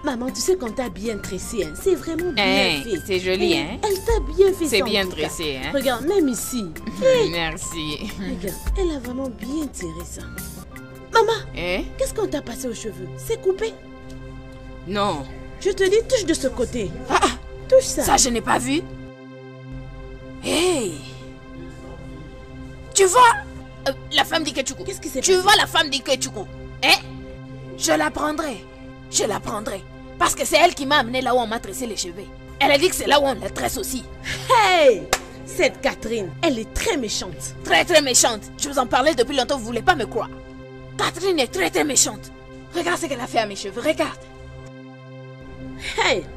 Maman, tu sais qu'on t'a bien tressé, hein? C'est vraiment bien fait. C'est joli, hein? Elle t'a bien fait ça. C'est bien tressé, hein? Regarde, même ici. Merci. Regarde, elle a vraiment bien tiré ça. Maman, qu'est-ce qu'on t'a passé aux cheveux? C'est coupé? Non. Je te dis, touche de ce côté. Touche ça. Ça, je n'ai pas vu. Hey! Tu vois la femme d'Ikechukwu? Qu'est-ce qui s'est passé? Tu vois la femme d'Ikechukwu? Hein? Je la prendrai. Je la prendrai. Parce que c'est elle qui m'a amené là où on m'a tressé les cheveux. Elle a dit que c'est là où on la tresse aussi. Hey! Cette Catherine, elle est très méchante. Très très méchante. Je vous en parlais depuis longtemps, vous voulez pas me croire. Catherine est très très méchante. Regarde ce qu'elle a fait à mes cheveux, regarde. Hey!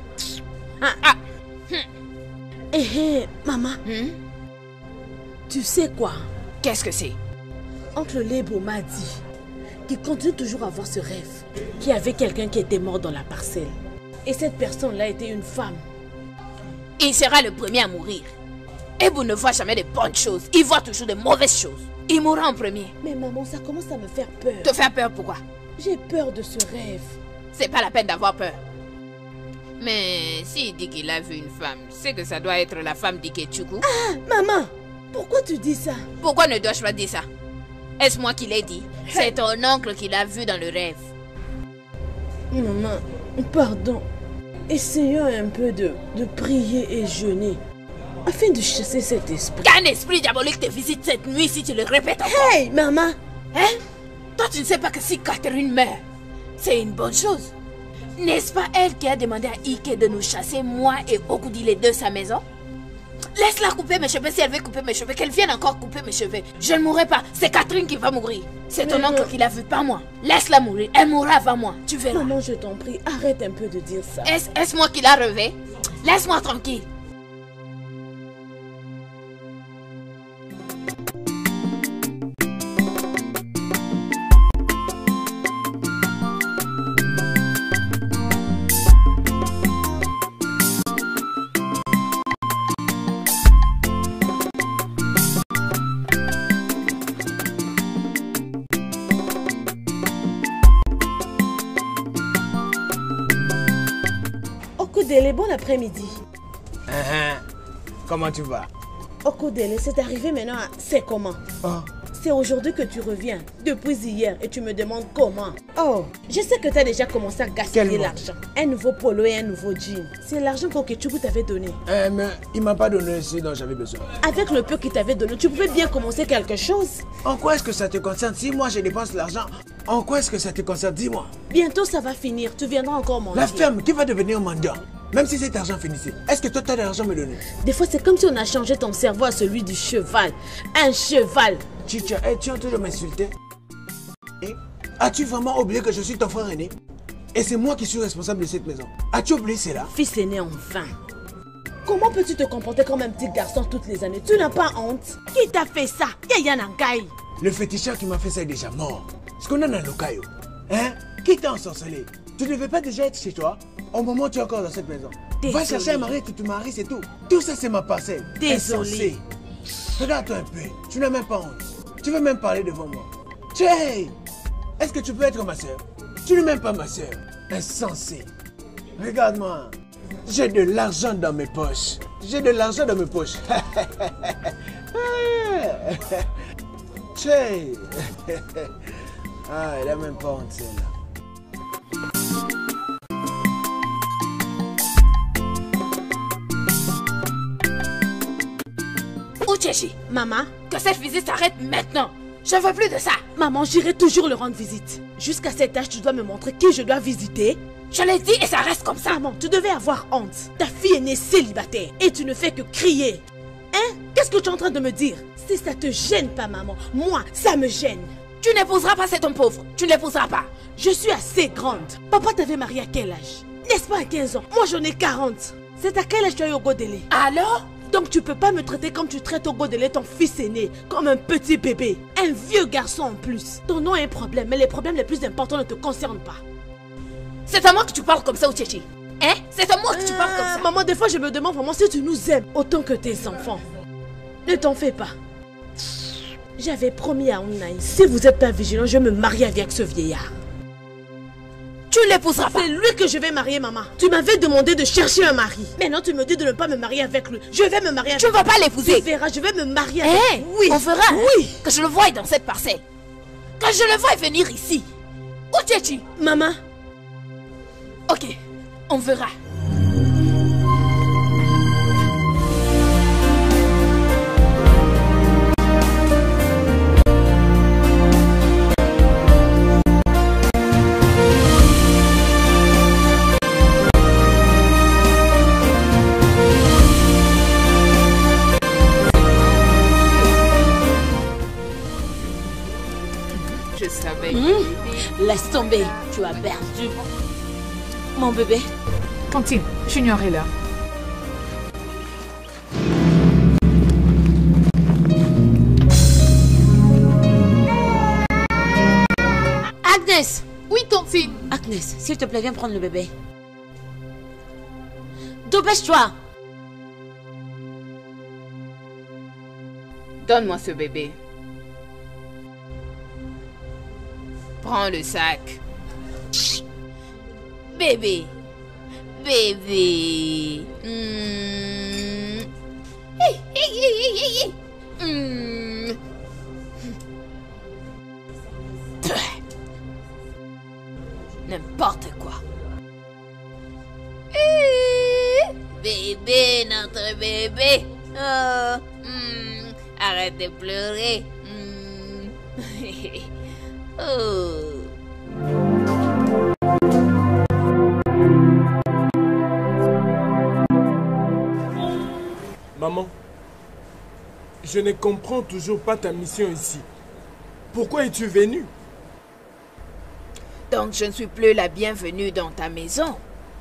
Maman. Tu sais quoi? Qu'est-ce que c'est? Oncle Lebo m'a dit qu'il continue toujours à avoir ce rêve, qu'il y avait quelqu'un qui était mort dans la parcelle. Et cette personne-là était une femme. Il sera le premier à mourir. Ebu ne voit jamais de bonnes choses. Il voit toujours de mauvaises choses. Il mourra en premier. Mais maman, ça commence à me faire peur. Te faire peur pourquoi? J'ai peur de ce rêve. C'est pas la peine d'avoir peur. Mais s'il dit qu'il a vu une femme, c'est que ça doit être la femme d'Ikechukwu. Maman, pourquoi tu dis ça? Pourquoi ne dois-je pas dire ça? Est-ce moi qui l'ai dit? C'est ton oncle qui l'a vu dans le rêve. Maman, pardon. Essayons un peu de prier et jeûner afin de chasser cet esprit. Qu'un esprit diabolique te visite cette nuit si tu le répètes encore. Hey, maman! Hein? Toi, tu ne sais pas que si Catherine meurt, c'est une bonne chose. N'est-ce pas elle qui a demandé à Ike de nous chasser, moi et Okudi, les deux, sa maison? Laisse-la couper mes cheveux si elle veut couper mes cheveux, qu'elle vienne encore couper mes cheveux. Je ne mourrai pas, c'est Catherine qui va mourir. C'est ton oncle qui l'a vu, pas moi. Laisse-la mourir, elle mourra avant moi, tu verras. Maman, je t'en prie, arrête un peu de dire ça. Est-ce moi qui l'a rêvé? Laisse-moi tranquille. Okudele, bon après-midi. Comment tu vas? Okudele, c'est arrivé maintenant. C'est comment? C'est aujourd'hui que tu reviens, depuis hier, et tu me demandes comment. Oh, je sais que tu as déjà commencé à gaspiller l'argent. Un nouveau polo et un nouveau jean. C'est l'argent qu'Okechukwu t'avait donné. Mais il m'a pas donné ce dont j'avais besoin. Avec le peu qu'il t'avait donné, tu pouvais bien commencer quelque chose. En quoi est-ce que ça te concerne? Si moi je dépense l'argent, en quoi est-ce que ça te concerne? Dis-moi. Bientôt ça va finir, tu viendras encore manger. La ferme qui va devenir mendiant. Même si cet argent finissait, est-ce que toi tu as de l'argent à me donner? Des fois c'est comme si on a changé ton cerveau à celui du cheval. Un cheval. Chicha, tu es en train de m'insulter? As-tu vraiment oublié que je suis ton frère aîné? Et c'est moi qui suis responsable de cette maison. As-tu oublié cela? Fils aîné enfin. Comment peux-tu te comporter comme un petit garçon toutes les années? Tu n'as pas honte? Qui t'a fait ça? Yaya Nankai. Le féticheur qui m'a fait ça est déjà mort. Ce qu'on a dans le caillou. Qui t'a ensorcelé? Tu ne devais pas déjà être chez toi au moment où tu es encore dans cette maison. Désolé. Va chercher un mari et tu te maries, c'est tout. Tout ça, c'est ma parcelle. Désolé. Regarde-toi un peu. Tu n'as même pas honte. Tu veux même parler devant moi. Hey! Est-ce que tu peux être ma soeur? Tu n'es même pas ma soeur. Insensé. Regarde-moi. J'ai de l'argent dans mes poches. J'ai de l'argent dans mes poches. Hey! Ah, elle a même pas honte, celle-là. Uchechi, Maman, que cette visite s'arrête maintenant. Je veux plus de ça. maman, j'irai toujours le rendre visite. Jusqu'à cet âge, tu dois me montrer qui je dois visiter. Je l'ai dit et ça reste comme ça. Maman, tu devais avoir honte. Ta fille est née célibataire et tu ne fais que crier. Hein? Qu'est-ce que tu es en train de me dire? Si ça te gêne pas, maman, moi, ça me gêne. Tu n'épouseras pas cet homme pauvre. Tu n'épouseras pas. Je suis assez grande. Papa t'avait marié à quel âge? N'est-ce pas à 15 ans? Moi, j'en ai 40. C'est à quel âge tu as eu Ogodele? Alors? Donc tu peux pas me traiter comme tu traites Ogodele, ton fils aîné, comme un petit bébé. Un vieux garçon en plus. Ton nom est un problème, mais les problèmes les plus importants ne te concernent pas. C'est à moi que tu parles comme ça, Uchechi. Hein? C'est à moi que tu parles comme ça. Maman, des fois je me demande vraiment si tu nous aimes autant que tes enfants. Ne t'en fais pas. J'avais promis à Unai, si vous n'êtes pas vigilant, je vais me marier avec ce vieillard. Tu ne l'épouseras pas. C'est lui que je vais marier, maman. Tu m'avais demandé de chercher un mari. Maintenant, tu me dis de ne pas me marier avec lui. Je vais me marier avec lui. Tu ne vas pas l'épouser. Tu verras, je vais me marier avec lui. Oui. On verra. Oui. Que je le voie dans cette parcelle. Que je le voie venir ici. Où es-tu? Maman. Ok, on verra. Je savais. Laisse tomber, tu as perdu. Mon bébé. Fantine, Junior est là. Agnès. Oui, Tantine. Agnès, s'il te plaît, viens prendre le bébé. Dépêche-toi. Donne-moi ce bébé. Prends le sac. Bébé. Bébé. Hey, hey, hey, hey, hey. N'importe quoi. Bébé, notre bébé. Oh, arrête de pleurer. Oh. Maman, je ne comprends toujours pas ta mission ici. Pourquoi es-tu venue? Donc je ne suis plus la bienvenue dans ta maison.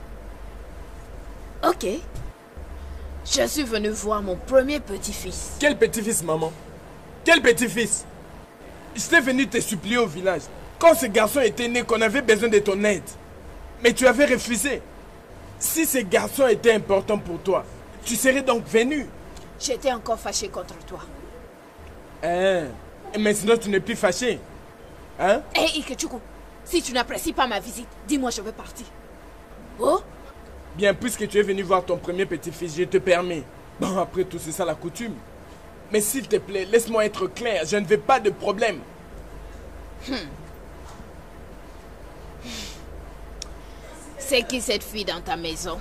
Ok. Je suis venue voir mon premier petit-fils. Quel petit-fils, maman? Quel petit-fils? J'étais venu te supplier au village. Quand ce garçon était né, qu'on avait besoin de ton aide. Mais tu avais refusé. Si ce garçon était important pour toi, tu serais donc venu. J'étais encore fâchée contre toi. Hein? Mais sinon tu n'es plus fâché. Hein? Hé, Ikechuku, si tu n'apprécies pas ma visite, dis-moi, je veux partir. Oh? Bien, puisque tu es venu voir ton premier petit-fils, je te permets. Bon, après tout, c'est ça la coutume. Mais s'il te plaît, laisse-moi être clair, je ne veux pas de problème. C'est qui cette fille dans ta maison?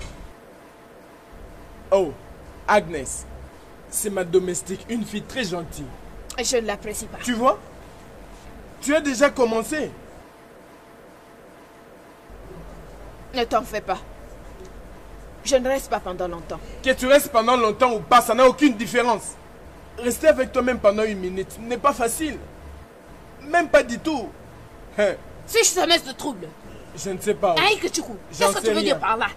Oh, Agnès. C'est ma domestique, une fille très gentille. Je ne l'apprécie pas. Tu vois? Tu as déjà commencé. Ne t'en fais pas. Je ne reste pas pendant longtemps. Que tu restes pendant longtemps ou pas, ça n'a aucune différence. Rester avec toi-même pendant 1 minute n'est pas facile. Même pas du tout. Hein? Si je te laisse de trouble. Je ne sais pas. Aïe, qu'est-ce que tu veux dire par là?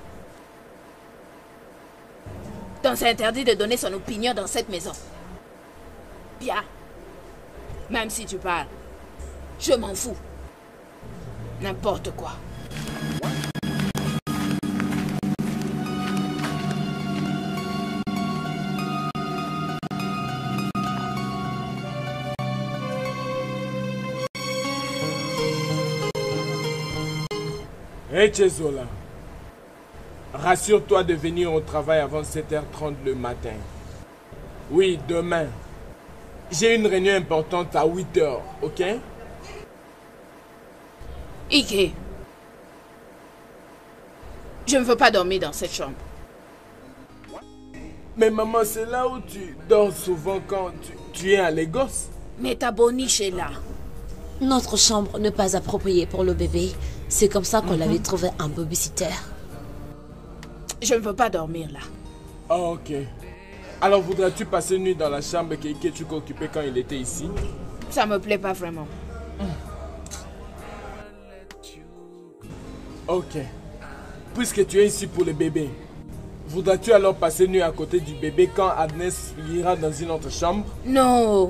Donc c'est interdit de donner son opinion dans cette maison. Bien. Même si tu parles. Je m'en fous. N'importe quoi. Hé, Chezola. Rassure-toi de venir au travail avant 7h30 le matin. Oui, demain. J'ai une réunion importante à 8h, ok? Ike. Je ne veux pas dormir dans cette chambre. Mais maman, c'est là où tu dors souvent quand tu es à Lagos. Mais ta boniche est là. Notre chambre n'est pas appropriée pour le bébé. C'est comme ça qu'on l'avait trouvé un babysitter. Je ne veux pas dormir là. Ah, ok. Alors, voudrais-tu passer une nuit dans la chambre que Ikechuku occupait quand il était ici? Ça me plaît pas vraiment. Ok. Puisque tu es ici pour le bébé, voudrais-tu alors passer une nuit à côté du bébé quand Agnès ira dans une autre chambre? Non.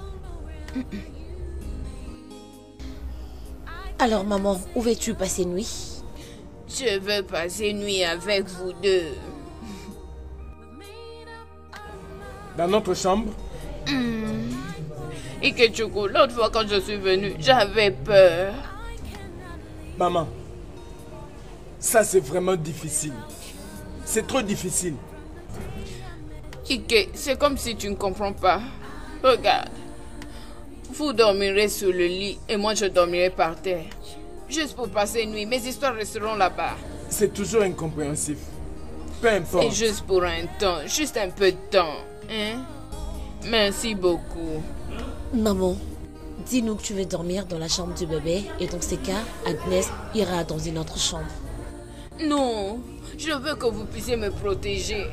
Alors maman, où veux-tu passer nuit? Je veux passer nuit avec vous deux. Dans notre chambre? Ikechuku, l'autre fois quand je suis venue, j'avais peur. Maman, Ça, c'est vraiment difficile. C'est trop difficile. Ike, c'est comme si tu ne comprends pas. Regarde. Vous dormirez sur le lit et moi je dormirai par terre. Juste pour passer une nuit, mes histoires resteront là-bas. C'est toujours incompréhensif. Peu importe. Et juste pour un temps, juste un peu de temps. Hein? Merci beaucoup. Maman, dis-nous que tu veux dormir dans la chambre du bébé et dans ces cas, Agnès ira dans une autre chambre. Non, je veux que vous puissiez me protéger.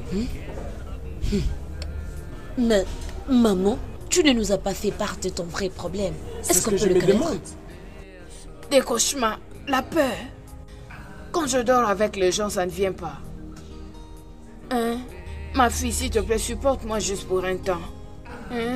Mais, maman, tu ne nous as pas fait part de ton vrai problème. C'est Est-ce ce qu'on que peut je le me connaître? demande. Des cauchemars, la peur. Quand je dors avec les gens, ça ne vient pas. Hein? Ma fille, s'il te plaît, supporte-moi juste pour un temps. Hein?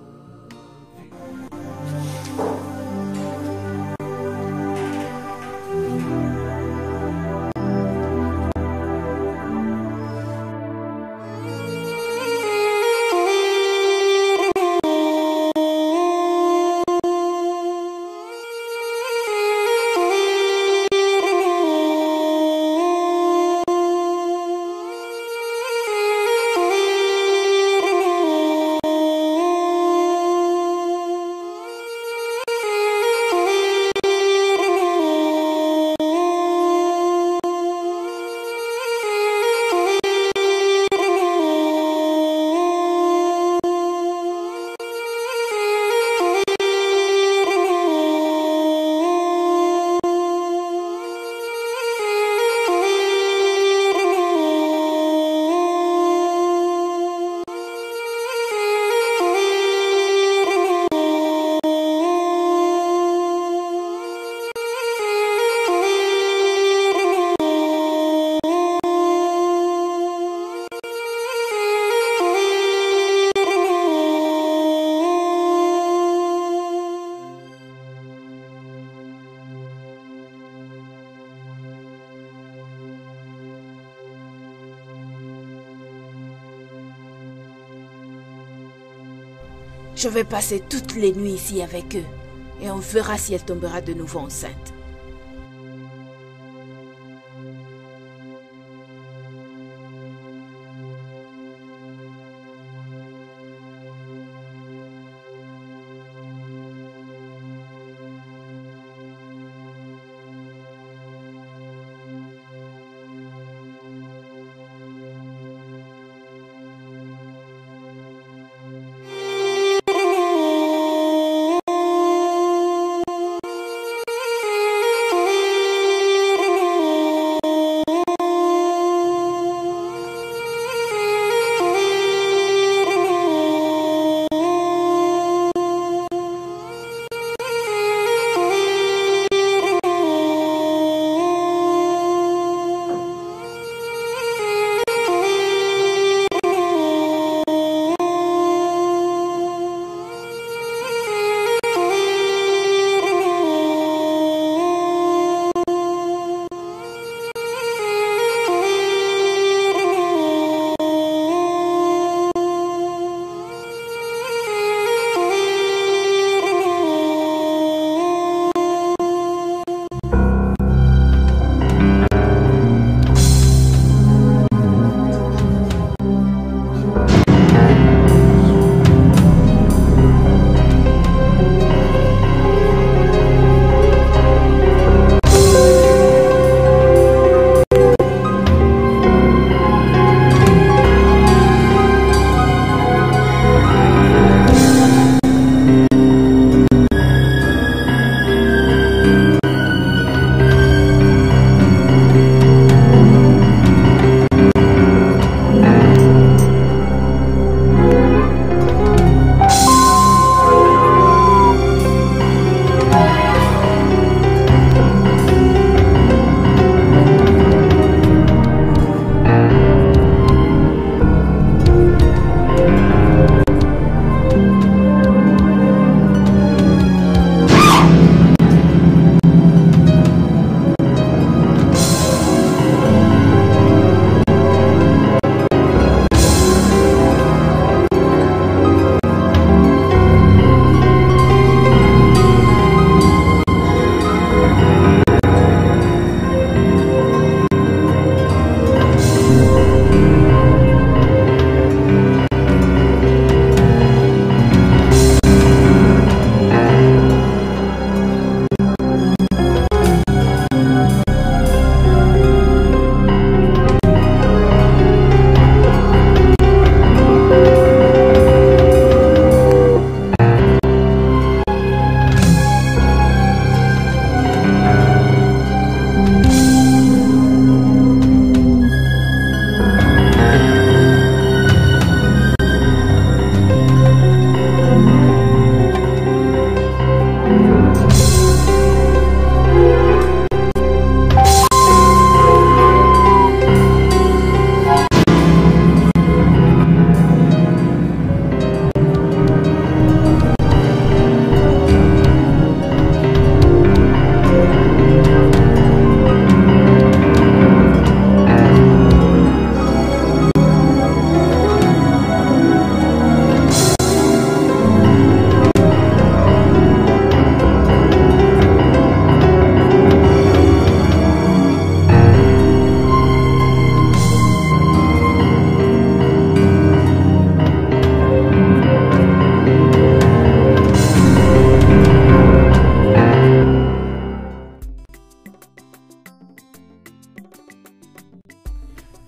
Je vais passer toutes les nuits ici avec eux et on verra si elle tombera de nouveau enceinte.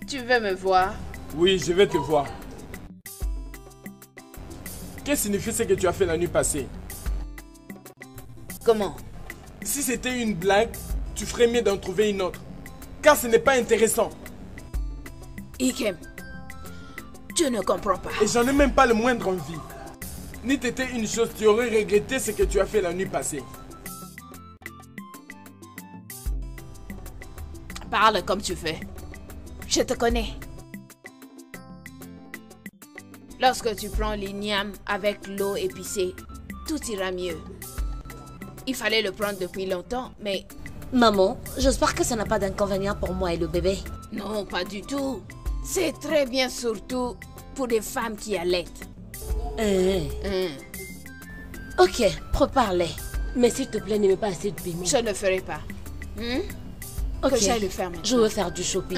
Tu veux me voir? Oui, je vais te voir. Qu'est-ce que signifie ce que tu as fait la nuit passée? Comment? Si c'était une blague, tu ferais mieux d'en trouver une autre. Car ce n'est pas intéressant. Ikem, tu ne comprends pas. Et j'en ai même pas le moindre envie. Ni t'était une chose, tu aurais regretté ce que tu as fait la nuit passée. Parle comme tu veux. Je te connais. Lorsque tu prends l'igname avec l'eau épicée, tout ira mieux. Il fallait le prendre depuis longtemps, mais... Maman, j'espère que ça n'a pas d'inconvénient pour moi et le bébé. Non, pas du tout. C'est très bien, surtout pour des femmes qui allaitent. Ok, prépare-les. Mais s'il te plaît, ne mets pas assez de piment. Je ne le ferai pas. Ok, Que j'aille le faire maintenant. je veux faire du shopping.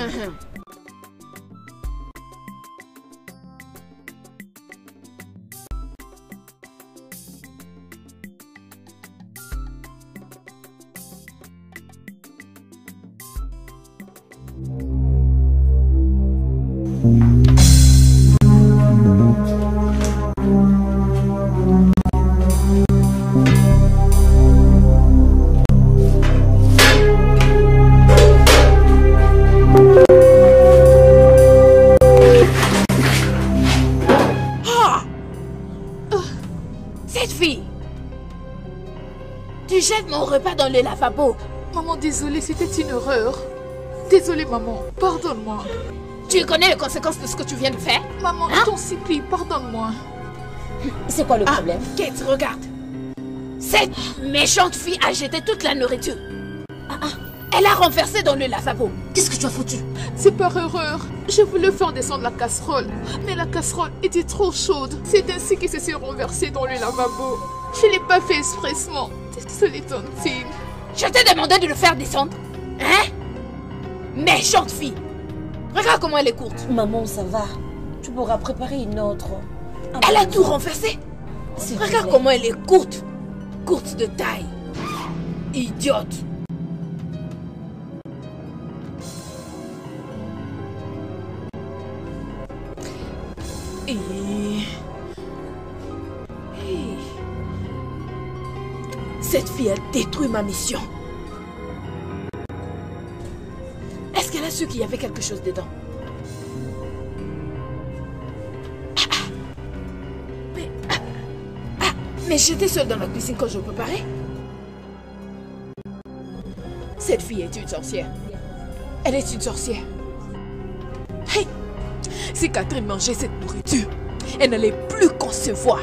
Cette fille! Tu jettes mon repas dans le lavabo. Maman, désolée, c'était une erreur. Désolée, maman, pardonne-moi. Tu connais les conséquences de ce que tu viens de faire? Maman, je t'en supplie, pardonne-moi. C'est quoi le problème? Kate, regarde. Cette méchante fille a jeté toute la nourriture. Elle a renversé dans le lavabo. Qu'est-ce que tu as foutu? C'est par erreur. Je voulais faire descendre la casserole, mais la casserole était trop chaude. C'est ainsi que ça s'est renversé dans le lavabo. Je ne l'ai pas fait expressement. Désolée, Tontine. Je t'ai demandé de le faire descendre. Hein? Méchante fille. Regarde comment elle est courte. Maman, ça va. Tu pourras préparer une autre. Elle a tout renversé. Regarde comment elle est courte. Courte de taille. Idiote. Cette fille a détruit ma mission. Est-ce qu'elle a su qu'il y avait quelque chose dedans? Mais j'étais seule dans la cuisine quand je préparais. Cette fille est une sorcière. Elle est une sorcière. Hey! Si Catherine mangeait cette nourriture, elle n'allait plus concevoir.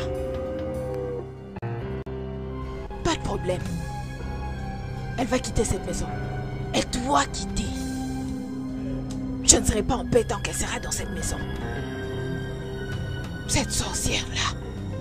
Pas de problème. Elle va quitter cette maison. Elle doit quitter. Je ne serai pas en paix tant qu'elle sera dans cette maison. Cette sorcière-là.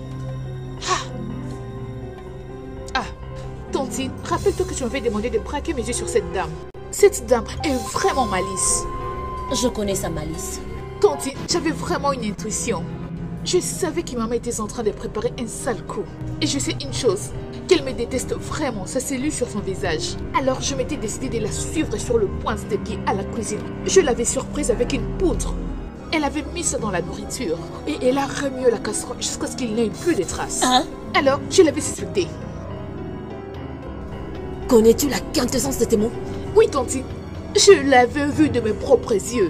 Tontine, rappelle-toi que tu m'avais demandé de braquer mes yeux sur cette dame. Cette dame est vraiment malice. Je connais sa malice. Tontine, j'avais vraiment une intuition. Je savais que maman était en train de préparer un sale coup. Et je sais une chose, qu'elle me déteste vraiment, ça s'est lu sur son visage. Alors je m'étais décidé de la suivre sur le point des pieds à la cuisine. Je l'avais surprise avec une poudre. Elle avait mis ça dans la nourriture. Et elle a remué la casserole jusqu'à ce qu'il n'y ait plus de traces. Alors je l'avais suspectée. Connais-tu la quintessence de tes mots? Oui, Tontine. Je l'avais vu de mes propres yeux.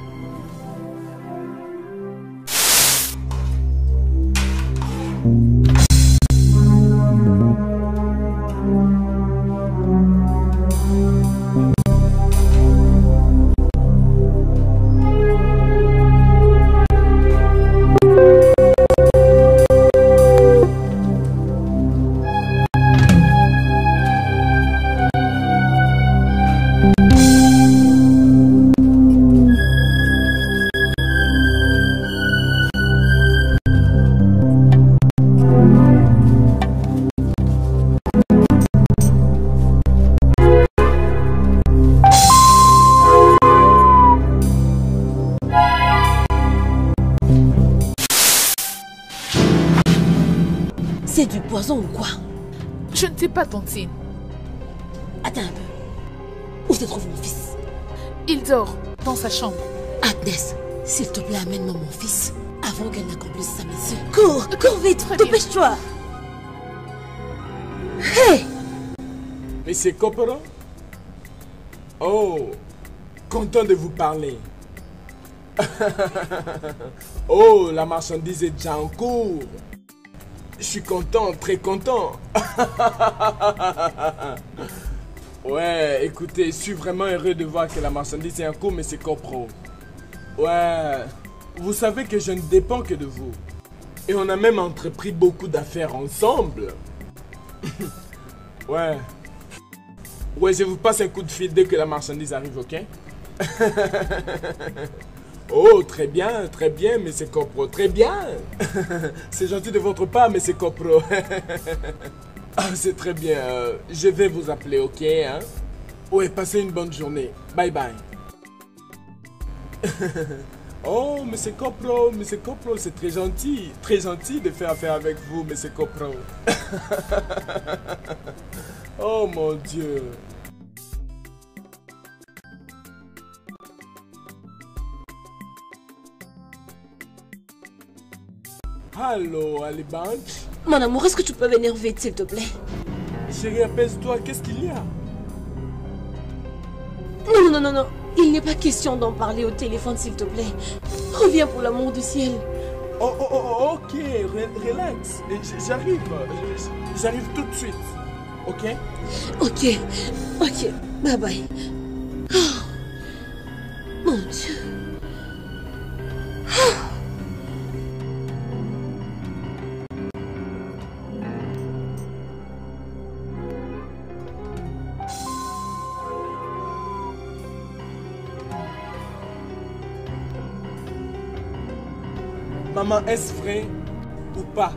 C'est du poison ou quoi? Je ne sais pas, Tontine. Attends un peu. Où se trouve mon fils? Il dort dans sa chambre. Agnès, s'il te plaît, amène-moi mon fils avant qu'elle n'accomplisse sa mission. Cours, cours vite, dépêche-toi. Hé! Monsieur Corporal? Oh, content de vous parler. Oh, la marchandise est déjà en cours. Je suis content, très content. Ouais, écoutez, je suis vraiment heureux de voir que la marchandise est en cours, monsieur Corporal. Ouais, vous savez que je ne dépends que de vous. Et on a même entrepris beaucoup d'affaires ensemble. Ouais. Ouais, je vous passe un coup de fil dès que la marchandise arrive, ok? Oh, très bien, monsieur Corporal, très bien. C'est gentil de votre part, monsieur Corporal. Ah, c'est très bien. Je vais vous appeler, ok? Hein? Ouais, passez une bonne journée. Bye bye. Oh, monsieur Corporal, c'est très gentil de faire affaire avec vous, monsieur Corporal. Oh mon Dieu. Allô, Alibank? Mon amour, est-ce que tu peux venir vite, s'il te plaît? Chérie, apaise-toi, qu'est-ce qu'il y a? Non. Il n'est pas question d'en parler au téléphone, s'il te plaît. Reviens pour l'amour du ciel. Oh, ok, relax. J'arrive tout de suite. Ok? Ok. Bye bye. Oh, mon Dieu. Maman, est-ce vrai ou pas?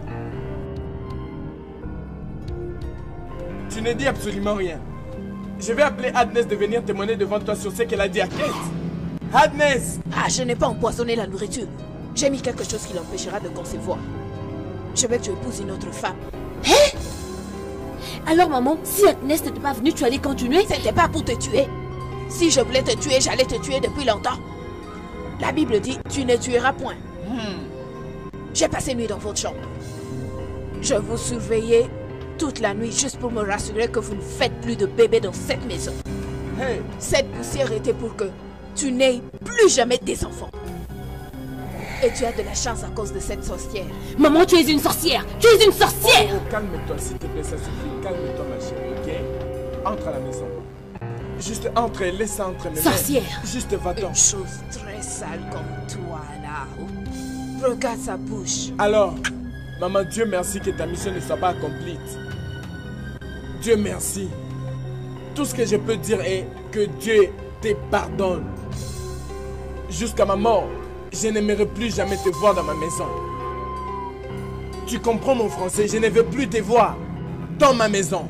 Tu ne dis absolument rien. Je vais appeler Agnès de venir témoigner devant toi sur ce qu'elle a dit à Kate. Agnès! Ah, je n'ai pas empoisonné la nourriture. J'ai mis quelque chose qui l'empêchera de concevoir. Je veux que tu épouses une autre femme. Hein? Alors maman, si Agnès n'était pas venue, tu allais continuer? C'était pas pour te tuer. Si je voulais te tuer, j'allais te tuer depuis longtemps. La Bible dit, tu ne tueras point. J'ai passé nuit dans votre chambre. Je vous surveillais toute la nuit juste pour me rassurer que vous ne faites plus de bébés dans cette maison. Hey. Cette poussière était pour que tu n'aies plus jamais des enfants. Et tu as de la chance à cause de cette sorcière. Maman, tu es une sorcière! Tu es une sorcière! Oh, calme-toi, s'il te plaît, ça suffit. Calme-toi, ma chérie, ok? Entre à la maison. Juste entre, laisse entrer. Sorcière! Juste va-t'en. Une chose très sale comme toi, là. Regarde sa bouche. Alors, maman, Dieu merci que ta mission ne soit pas accomplie. Dieu merci. Tout ce que je peux dire est que Dieu te pardonne. Jusqu'à ma mort, je n'aimerais plus jamais te voir dans ma maison. Tu comprends mon français? Je ne veux plus te voir dans ma maison.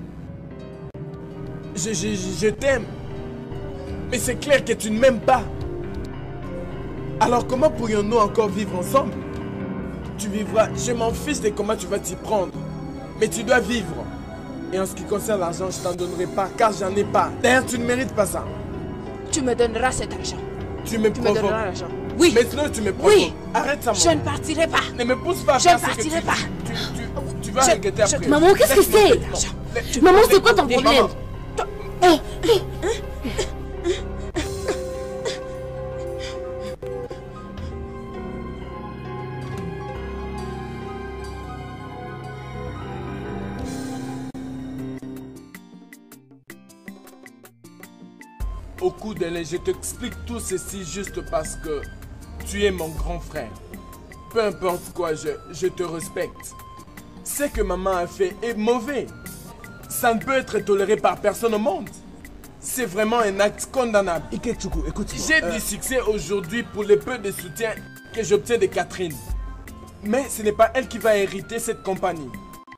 Je t'aime. Mais c'est clair que tu ne m'aimes pas. Alors comment pourrions-nous encore vivre ensemble? Tu vivras, je m'en fiche de comment tu vas t'y prendre. Mais tu dois vivre. Et en ce qui concerne l'argent, je t'en donnerai pas car j'en ai pas. D'ailleurs, tu ne mérites pas ça. Tu me donneras cet argent. Tu me provoques. donneras l'argent. Oui. Maintenant, tu me provoques. Oui. Arrête ça, Je ne partirai pas. Ne me pousse pas à Je ne faire ce que partirai pas. Tu vas regretter après. Maman, qu'est-ce que c'est? Maman, c'est quoi ton problème? Au coup de lait, je t'explique tout ceci juste parce que tu es mon grand frère. Peu importe quoi, je te respecte. Ce que maman a fait est mauvais. Ça ne peut être toléré par personne au monde. C'est vraiment un acte condamnable. Ikechukwu, écoute-moi. J'ai du succès aujourd'hui pour le peu de soutien que j'obtiens de Catherine. Mais ce n'est pas elle qui va hériter cette compagnie.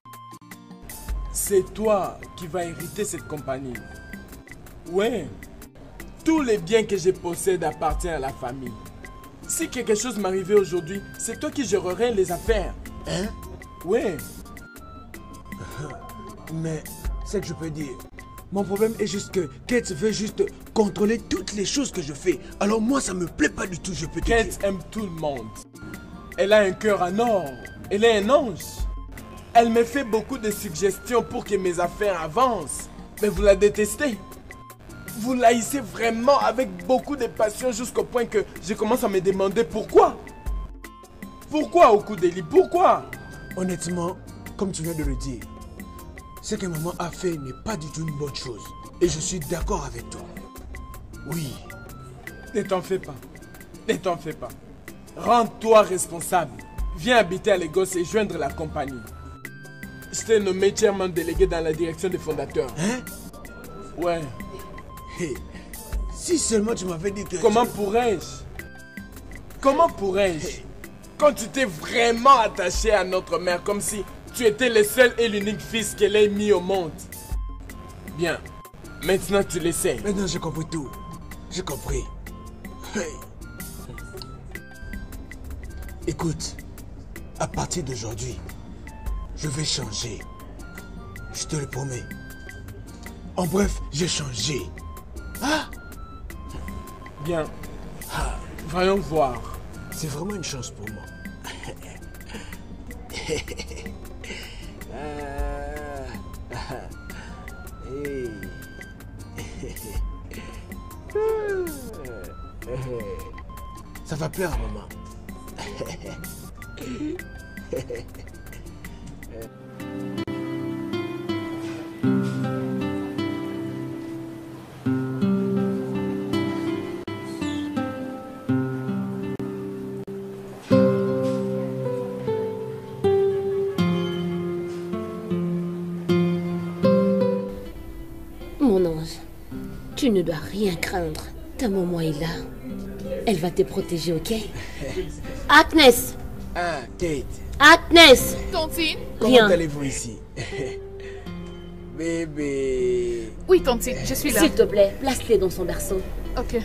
C'est toi qui vas hériter cette compagnie. Ouais. Tous les biens que je possède appartiennent à la famille. Si quelque chose m'arrivait aujourd'hui, c'est toi qui gérerais les affaires. Hein? Ouais. Mais, ce que je peux dire, Mon problème est juste que Kate veut juste contrôler toutes les choses que je fais. Alors moi, ça me plaît pas du tout, je peux te dire. Kate aime tout le monde. Elle a un cœur en or. Elle est un ange. Elle me fait beaucoup de suggestions pour que mes affaires avancent. Mais vous la détestez. Vous l'haïssez vraiment avec beaucoup de passion jusqu'au point que je commence à me demander pourquoi. Pourquoi, Okudeli? Pourquoi? Honnêtement, comme tu viens de le dire, ce que maman a fait n'est pas du tout une bonne chose. Et je suis d'accord avec toi. Oui. Ne t'en fais pas. Ne t'en fais pas. Rends-toi responsable. Viens habiter à Lagos et joindre la compagnie. Je t'ai nommé chairman délégué dans la direction des fondateurs. Hein? Ouais. Hey, si seulement tu m'avais dit que... Comment pourrais-je? Comment pourrais-je? Quand tu t'es vraiment attaché à notre mère comme si tu étais le seul et l'unique fils qu'elle ait mis au monde. Bien. Maintenant tu le sais. Maintenant j'ai compris tout. J'ai compris. Hey. Écoute, à partir d'aujourd'hui, je vais changer. Je te le promets. En bref, j'ai changé. Ah! Bien. Voyons voir. C'est vraiment une chance pour moi. Ça va plaire à maman. Mon ange, tu ne dois rien craindre. Ta maman est là. Elle va te protéger, ok? Agnès! Ah, Kate. Agnès! Tontine? Comment allez-vous ici? Bébé. Oui, Tontine, je suis là. S'il te plaît, place-les dans son berceau. Ok.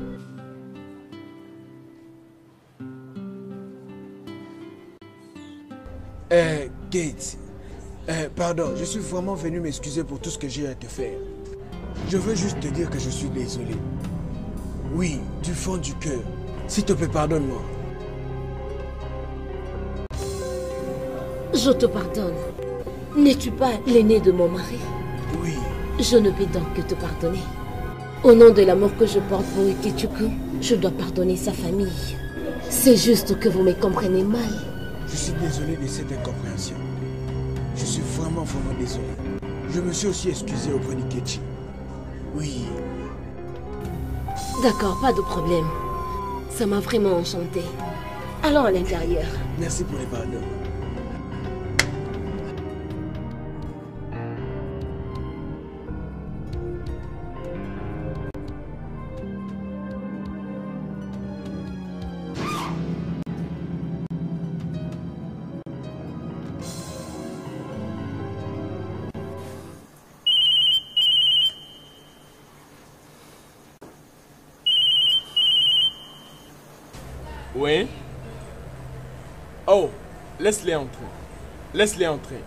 Kate. Pardon, je suis vraiment venu m'excuser pour tout ce que j'ai à te faire. Je veux juste te dire que je suis désolé. Oui, du fond du cœur. S'il te plaît, pardonne-moi. Je te pardonne. N'es-tu pas l'aîné de mon mari? Oui. Je ne peux donc que te pardonner. Au nom de l'amour que je porte pour Ikechukwu, je dois pardonner sa famille. C'est juste que vous me comprenez mal. Je suis désolé de cette incompréhension. Je suis vraiment désolé. Je me suis aussi excusé auprès d'Ikechi. Oui. D'accord, pas de problème. Ça m'a vraiment enchanté. Allons à l'intérieur. Merci pour les pardons. Oui? Oh, laisse-les entrer. Laisse-les entrer.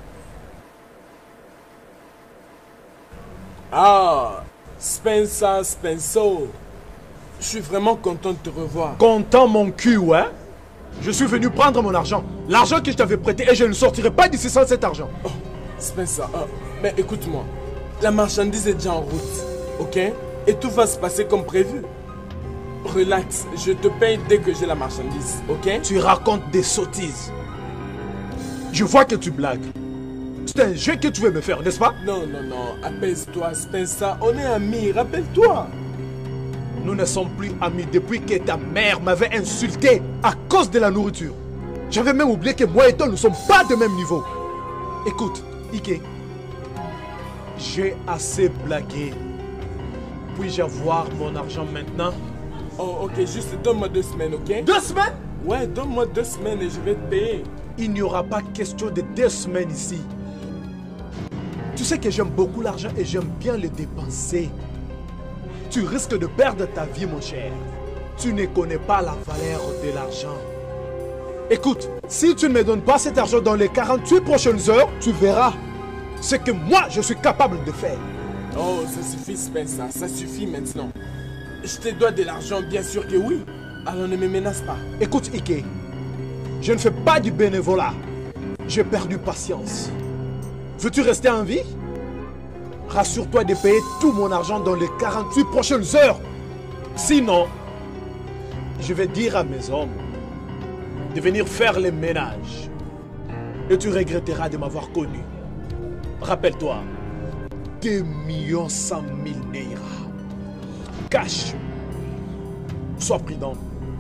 Ah, Spencer. Je suis vraiment content de te revoir. Content mon cul, ouais? Je suis venu prendre mon argent. L'argent que je t'avais prêté et je ne sortirai pas d'ici sans cet argent. Oh, Spencer, mais écoute-moi. La marchandise est déjà en route, ok? Et tout va se passer comme prévu. Relax, je te paye dès que j'ai la marchandise, ok? Tu racontes des sottises. Je vois que tu blagues. C'est un jeu que tu veux me faire, n'est-ce pas? Non, apaise-toi, Spencer. On est amis, rappelle-toi. Nous ne sommes plus amis depuis que ta mère m'avait insulté à cause de la nourriture. J'avais même oublié que moi et toi, nous ne sommes pas de même niveau. Écoute, Ike, j'ai assez blagué. Puis-je avoir mon argent maintenant? Oh, ok, juste donne-moi 2 semaines, ok? 2 semaines? Ouais, donne-moi 2 semaines et je vais te payer. Il n'y aura pas question de 2 semaines ici. Tu sais que j'aime beaucoup l'argent et j'aime bien le dépenser. Tu risques de perdre ta vie, mon cher. Tu ne connais pas la valeur de l'argent. Écoute, si tu ne me donnes pas cet argent dans les 48 prochaines heures, tu verras ce que moi, je suis capable de faire. Oh, ça suffit, Spencer. Ça suffit maintenant. Je te dois de l'argent, bien sûr que oui. Alors ne me menace pas. Écoute, Ike, je ne fais pas du bénévolat. J'ai perdu patience. Veux-tu rester en vie? Rassure-toi de payer tout mon argent dans les 48 prochaines heures. Sinon, je vais dire à mes hommes de venir faire les ménages. Et tu regretteras de m'avoir connu. Rappelle-toi, 2 100 000 Naira. Cash. Sois prudent.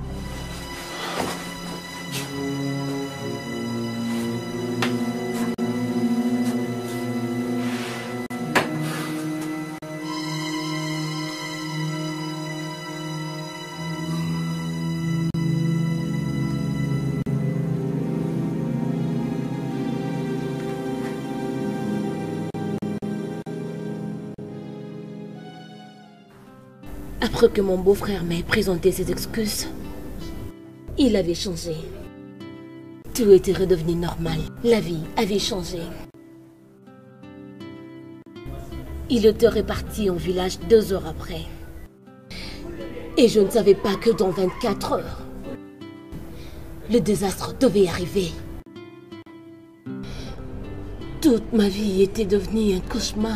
Après que mon beau-frère m'ait présenté ses excuses, il avait changé. Tout était redevenu normal. La vie avait changé. Il était reparti en village 2 heures après. Et je ne savais pas que dans 24 heures, le désastre devait arriver. Toute ma vie était devenue un cauchemar.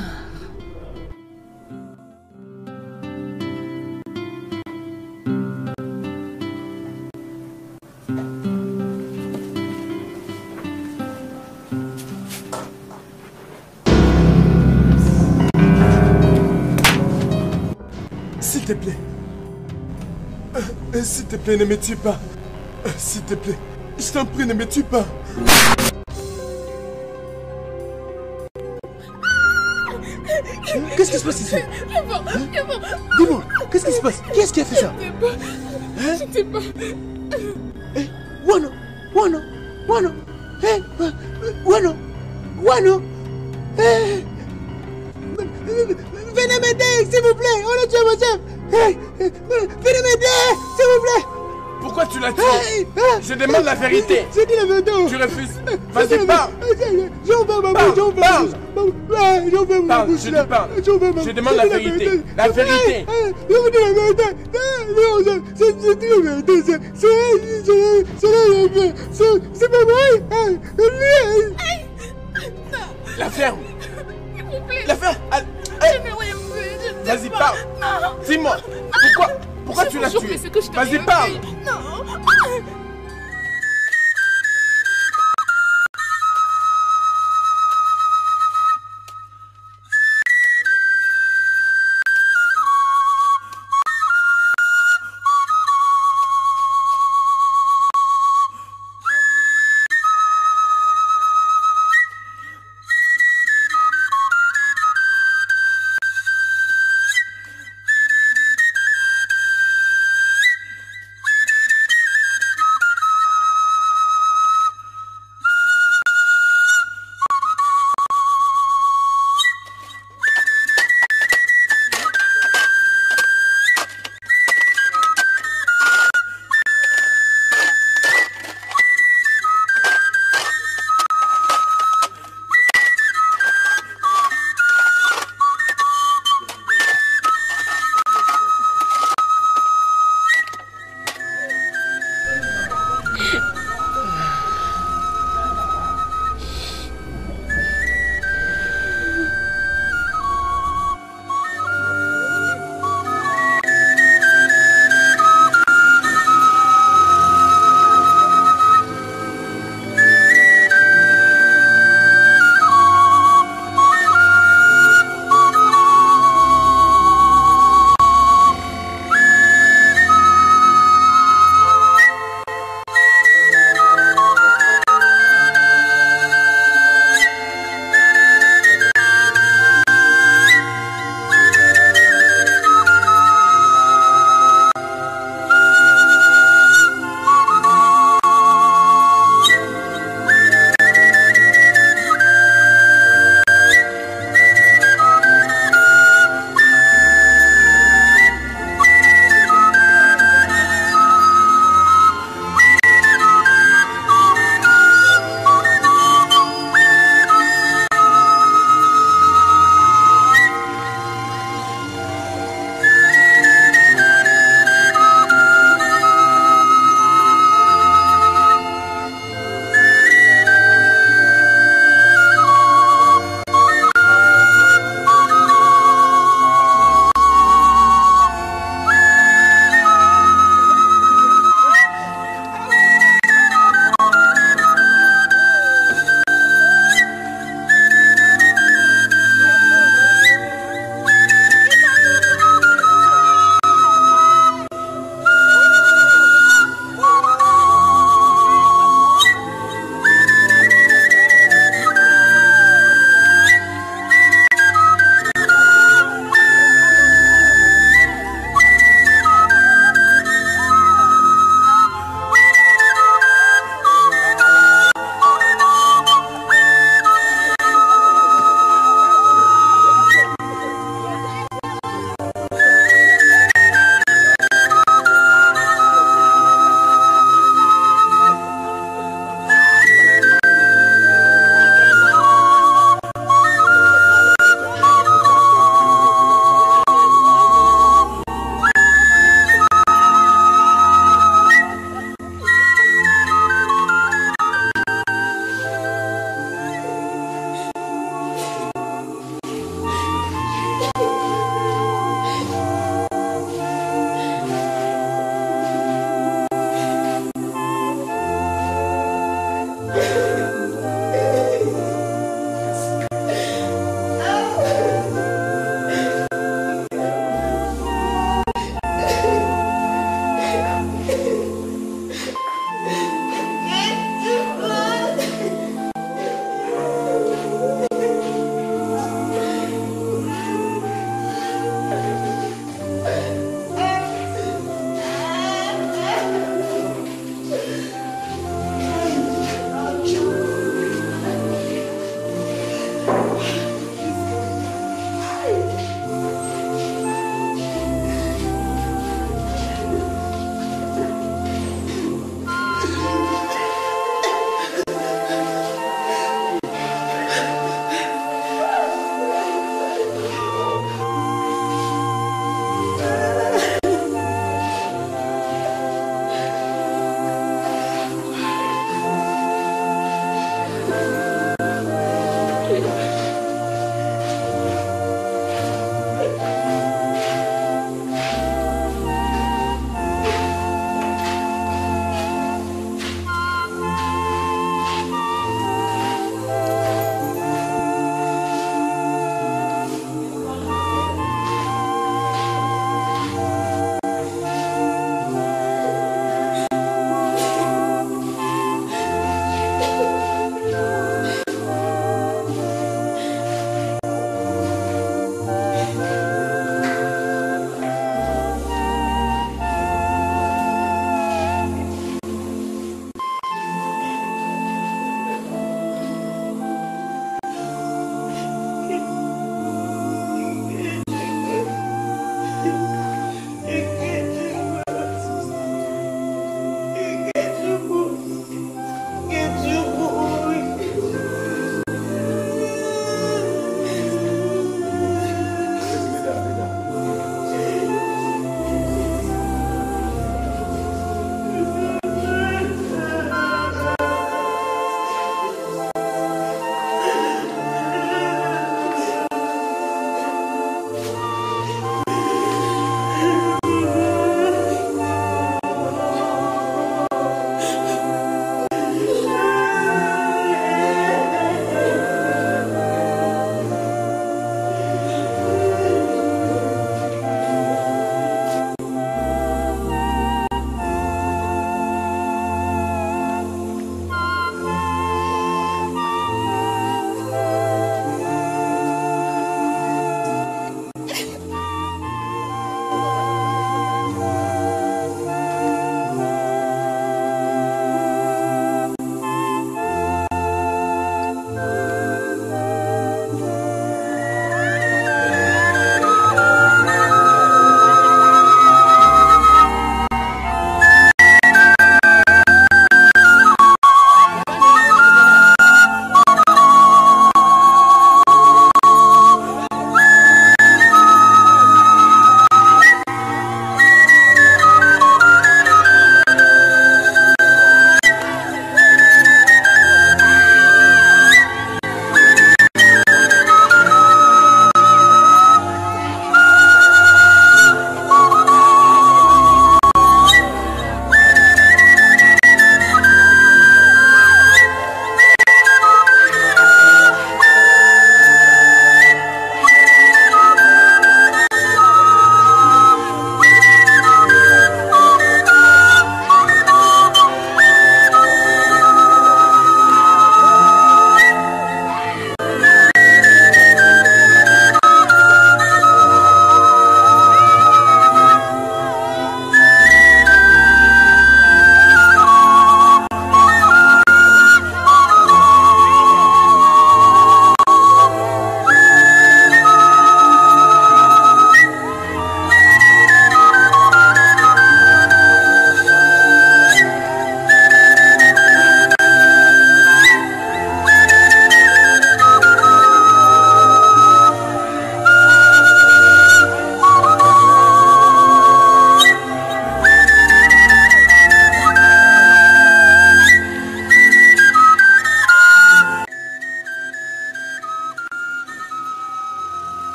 S'il te plaît. S'il te plaît, ne me tue pas. S'il te plaît. Je t'en prie, ne me tue pas. Qu'est-ce qui se passe ici? Dis-moi, qu'est-ce qui se passe? Qui est-ce qui a fait ça? Je sais pas. Wano! Wano! Venez m'aider, s'il vous plaît! On a tué mon chef! Venez m'aider, s'il vous plaît! Pourquoi tu l'as tué? Je demande la vérité. C'est dit la vérité! Tu refuses. Vas-y, parle. J'en veux ma bouche, j'en veux ma Parle, bouche! je te parle. Je demande la vérité. La vérité. Je vous dis la vérité! Non, c'est la vérité! C'est pas vrai! La ferme. S'il vous plaît. La ferme. Vas-y, parle. Dis-moi. Pourquoi tu l'as tué? Vas-y, parle. Non.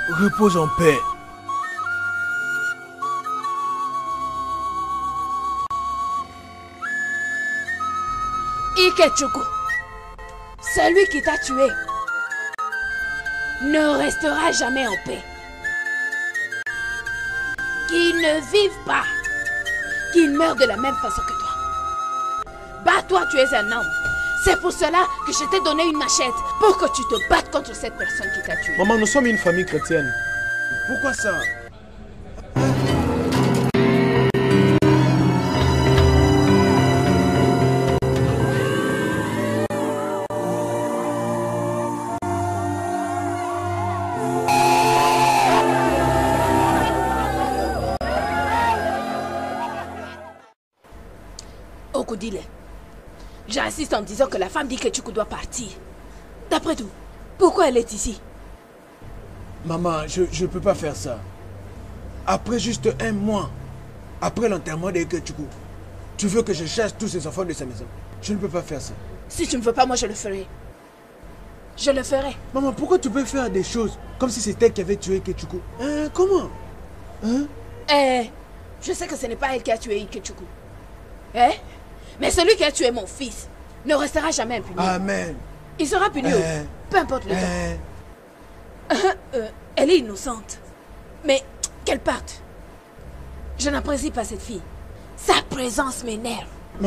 repose en paix. Ikechukwu, celui qui t'a tué, ne restera jamais en paix. Qu'il ne vive pas, qu'il meure de la même façon que toi. Bats-toi, tu es un homme. C'est pour cela que je t'ai donné une machette, pour que tu te battes contre cette personne qui t'a tué. Maman, nous sommes une famille chrétienne. Pourquoi ça? Okudile, j'insiste en disant que la femme d'Ikechukwu doit partir. D'après tout, pourquoi elle est ici? Maman, je ne peux pas faire ça. Après juste un mois, après l'enterrement d'Ikechukwu, tu veux que je chasse tous ces enfants de sa maison? Je ne peux pas faire ça. Si tu ne veux pas, moi je le ferai. Je le ferai. Maman, pourquoi tu peux faire des choses comme si c'était elle qui avait tué Ikechukwu? Comment? Je sais que ce n'est pas elle qui a tué Ikechukwu. Mais celui qui a tué mon fils ne restera jamais impuni. Amen. Il sera puni, peu importe le temps. Elle est innocente. Mais qu'elle parte. Je n'apprécie pas cette fille. Sa présence m'énerve.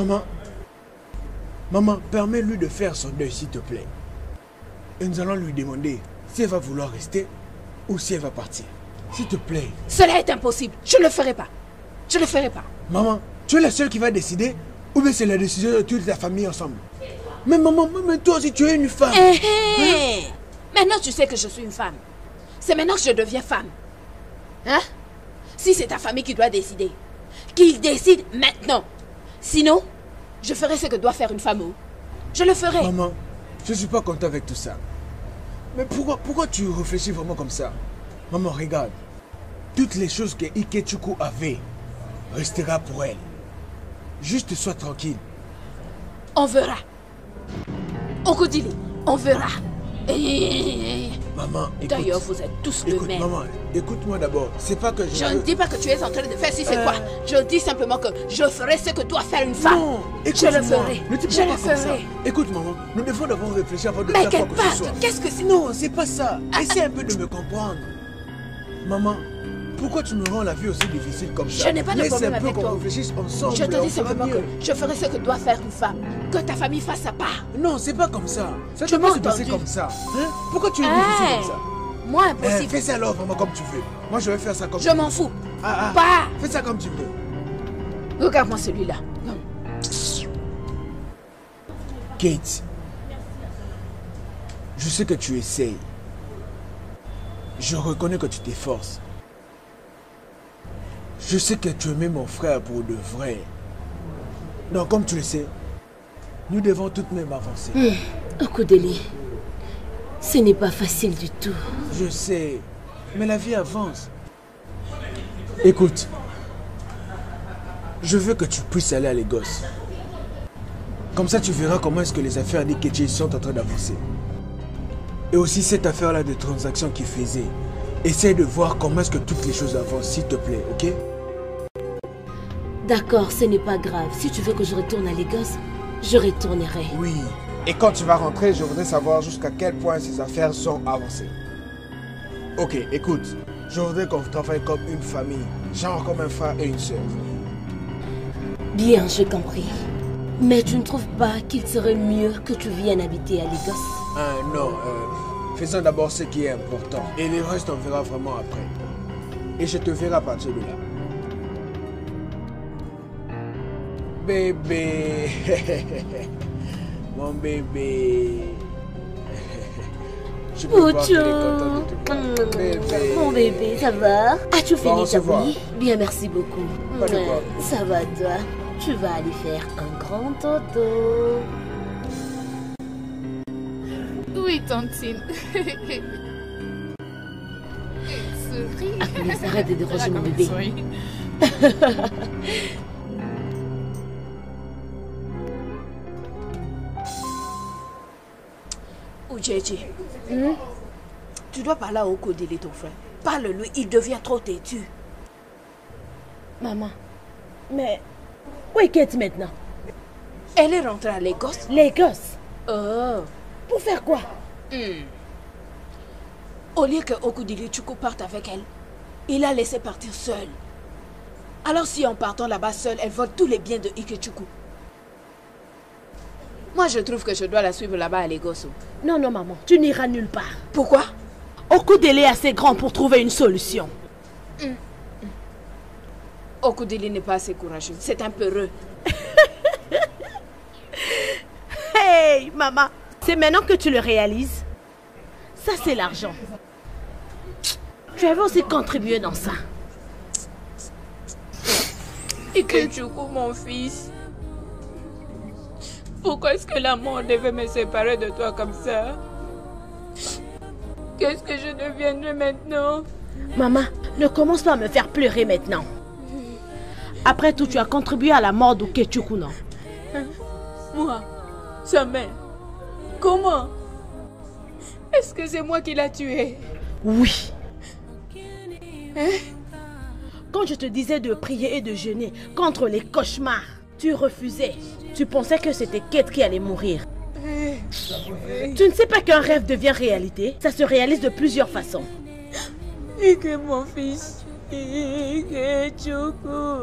Maman, permets-lui de faire son deuil, s'il te plaît. Et nous allons lui demander si elle va vouloir rester ou si elle va partir. S'il te plaît. Cela est impossible. Je ne le ferai pas. Je ne le ferai pas. Maman, tu es la seule qui va décider ou bien c'est la décision de toute la famille ensemble? Mais maman, même toi aussi tu es une femme. Maintenant tu sais que je suis une femme. C'est maintenant que je deviens femme. Si c'est ta famille qui doit décider, qu'il décide maintenant. Sinon, je ferai ce que doit faire une femme. Je le ferai. Maman, je ne suis pas content avec tout ça. Mais pourquoi tu réfléchis vraiment comme ça? Maman, regarde. Toutes les choses que Ikechukwu avait restera pour elle. Juste sois tranquille. On verra. Okudile, on verra. Maman, écoute. D'ailleurs, vous êtes tous le même. Maman, écoute-moi d'abord. C'est pas que je ne dis pas que tu es en train de faire si c'est quoi. Je dis simplement que je ferai ce que doit faire une femme. Non, je le ferai. Je le ferai. Écoute, maman, nous devons d'abord réfléchir avant de faire quoi que ce soit. Qu'est-ce que c'est? Non, c'est pas ça. Essaie un peu de me comprendre. Maman, pourquoi tu me rends la vie aussi difficile comme ça? Je n'ai pas de problème avec toi. Réfléchisse ensemble. Je te dis simplement que je ferai ce que doit faire une femme. Que ta famille fasse sa part. Non, c'est pas comme ça. Ça ne peut pas se passer comme ça. Pourquoi tu es difficile comme ça? Moi, impossible. Fais ça alors vraiment comme tu veux. Moi, je vais faire ça comme je m'en fous. Pas. Fais ça comme tu veux. Regarde-moi celui-là. Kate, je sais que tu essayes. Je reconnais que tu t'efforces. Je sais que tu aimais mon frère pour de vrai. Donc, comme tu le sais, nous devons tout de même avancer. Okudile, ce n'est pas facile du tout. Je sais, mais la vie avance. Écoute, je veux que tu puisses aller à Lagos. Comme ça, tu verras comment est-ce que les affaires d'Ikechi sont en train d'avancer. Et aussi cette affaire-là de transaction qu'il faisait. Essaye de voir comment est-ce que toutes les choses avancent, s'il te plaît, ok? D'accord, ce n'est pas grave. Si tu veux que je retourne à Lagos, je retournerai. Oui. Et quand tu vas rentrer, je voudrais savoir jusqu'à quel point ces affaires sont avancées. Ok, écoute. Je voudrais qu'on travaille comme une famille. Genre comme un frère et une soeur. Bien, j'ai compris. Mais tu ne trouves pas qu'il serait mieux que tu viennes habiter à Lagos? Non, faisons d'abord ce qui est important. Et le reste, on verra vraiment après. Et je te verrai à partir de là. Bébé. Mon bébé. Je peux voir qu'il est content de te voir. Mon bébé, ça va? As-tu fini ta voir. vie? Bien, merci beaucoup. Pas de quoi. Ça va toi? Tu vas aller faire un grand dodo. Oui, tantine. Souris. Akoulis, arrête de déranger mon bébé. Ujeji, tu dois parler à Okudile, ton frère. Parle-lui, il devient trop têtu. Maman, mais où est Kate maintenant? Elle est rentrée à Lagos. Lagos? Oh. Pour faire quoi? Au lieu que Okudili Chukwu parte avec elle, il a laissé partir seul. Alors si en partant là-bas seule, elle vole tous les biens de Ikechukwu. Moi, je trouve que je dois la suivre là-bas à Lagos. Non, non, maman, tu n'iras nulle part. Pourquoi? Okudili est assez grand pour trouver une solution. Okudili n'est pas assez courageux. C'est un peureux. Hey, maman, c'est maintenant que tu le réalises. Ça, c'est l'argent. Tu avais aussi contribué dans ça. Ikechukwu, mon fils. Pourquoi est-ce que la mort devait me séparer de toi comme ça? Qu'est-ce que je deviendrai maintenant? Maman, ne commence pas à me faire pleurer maintenant. Après tout, tu as contribué à la mort d'Ikechukwu, non? Moi, sa mère. Comment? Est-ce que c'est moi qui l'ai tué? Oui. Quand je te disais de prier et de jeûner contre les cauchemars, tu refusais. Tu pensais que c'était Kate qui allait mourir. Tu ne sais pas qu'un rêve devient réalité? Ça se réalise de plusieurs façons. Et que mon fils, Ikechukwu.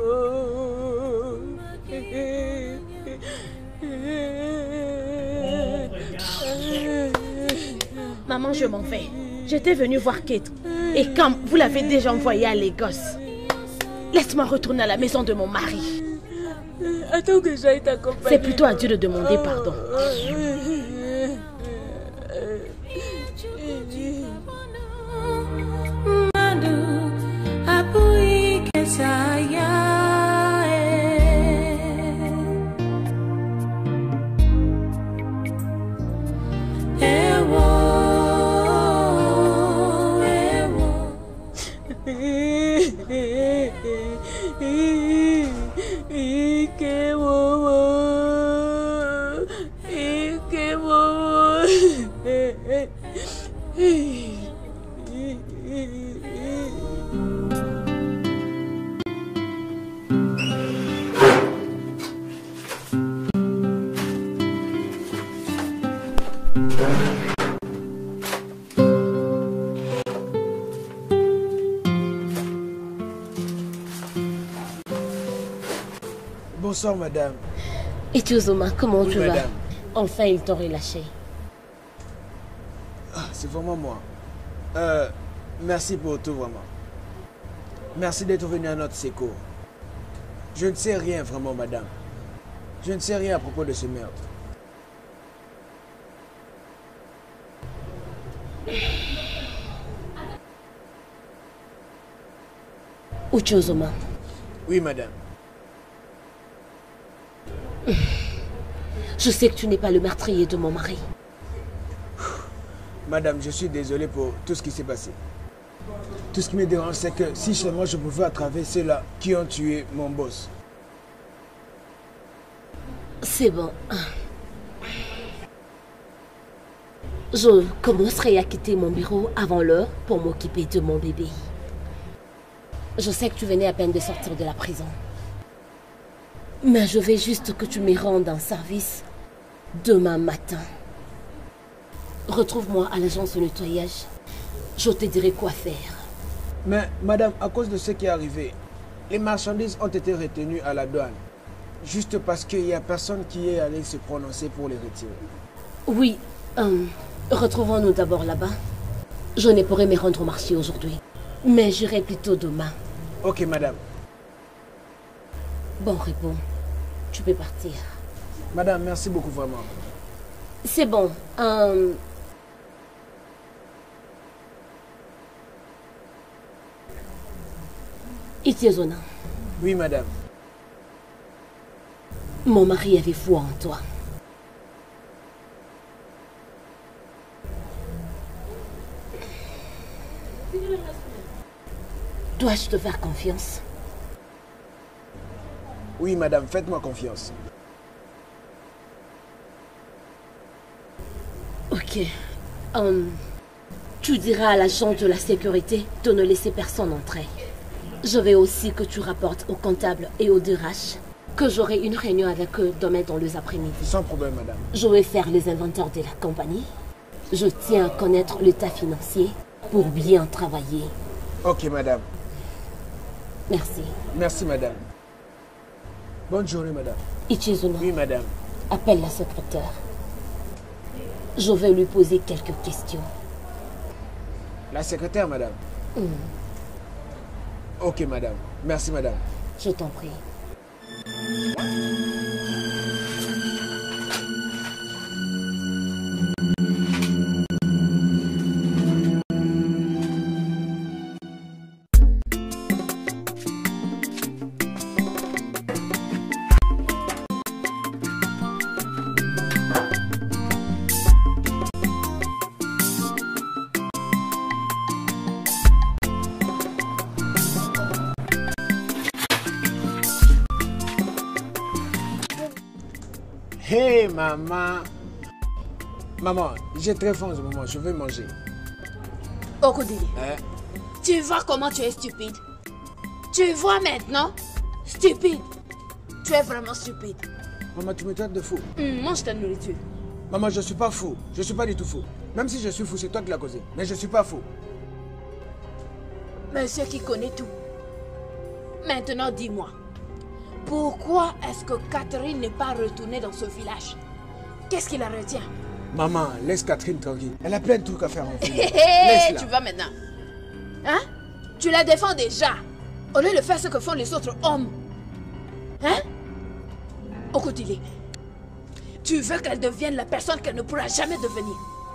Maman, je m'en vais. J'étais venue voir Kate. Et comme vous l'avez déjà envoyé à Lagos, laisse-moi retourner à la maison de mon mari. Attends que j'aille t'accompagner. C'est plutôt à Dieu de demander pardon. Bonsoir, madame. Et tu, Zoma, comment Oui, tu vas? madame. Enfin, ils t'ont relâché. Ah, c'est vraiment moi. Merci pour tout, vraiment. Merci d'être venu à notre secours. Je ne sais rien, vraiment, madame. Je ne sais rien à propos de ce meurtre. Ucho, Zoma. Oui, madame. Je sais que tu n'es pas le meurtrier de mon mari. Madame, je suis désolé pour tout ce qui s'est passé. Tout ce qui me dérange, c'est que si seulement je pouvais attraper ceux-là qui ont tué mon boss. C'est bon. Je commencerai à quitter mon bureau avant l'heure pour m'occuper de mon bébé. Je sais que tu venais à peine de sortir de la prison. Mais je veux juste que tu me rendes un service demain matin. Retrouve-moi à l'agence de nettoyage. Je te dirai quoi faire. Mais, madame, à cause de ce qui est arrivé, les marchandises ont été retenues à la douane. Juste parce qu'il n'y a personne qui est allé se prononcer pour les retirer. Oui, retrouvons-nous d'abord là-bas. Je ne pourrai me rendre au marché aujourd'hui. Mais j'irai plutôt demain. Ok, madame. Bon, réponds. Tu peux partir. Madame, merci beaucoup, vraiment. C'est bon. Itiezona. Oui, madame. Mon mari avait foi en toi. Dois-je te faire confiance? Oui, madame, faites-moi confiance. Ok. Tu diras à l'agent de la sécurité de ne laisser personne entrer. Je vais aussi que tu rapportes au comptable et au DRH que j'aurai une réunion avec eux demain dans les après-midi. Sans problème, madame. Je vais faire les inventaires de la compagnie. Je tiens à connaître l'état financier pour bien travailler. Ok, madame. Merci. Merci, madame. Bonne journée, madame. Ichizuna. Oui, madame. Appelle la secrétaire. Je vais lui poser quelques questions. La secrétaire, madame. Ok, madame. Merci, madame. Je t'en prie. Hey, maman. Maman, j'ai très faim en ce moment. Je veux manger. Okudili, Hein? tu vois comment tu es stupide? Tu vois maintenant? Stupide. Tu es vraiment stupide. Maman, tu me traites de fou. Mange ta nourriture. Maman, je suis pas fou. Je suis pas du tout fou. Même si je suis fou, c'est toi qui l'as causé. Mais je suis pas fou. Monsieur qui connaît tout. Maintenant, dis-moi. Pourquoi est-ce que Catherine n'est pas retournée dans ce village? Qu'est-ce qui la retient? Maman, laisse Catherine tranquille. Elle a plein de trucs à faire en ville. Hé, tu vas maintenant. Hein? Tu la défends déjà. Au lieu de faire ce que font les autres hommes. Hein? Okudili, tu veux qu'elle devienne la personne qu'elle ne pourra jamais devenir.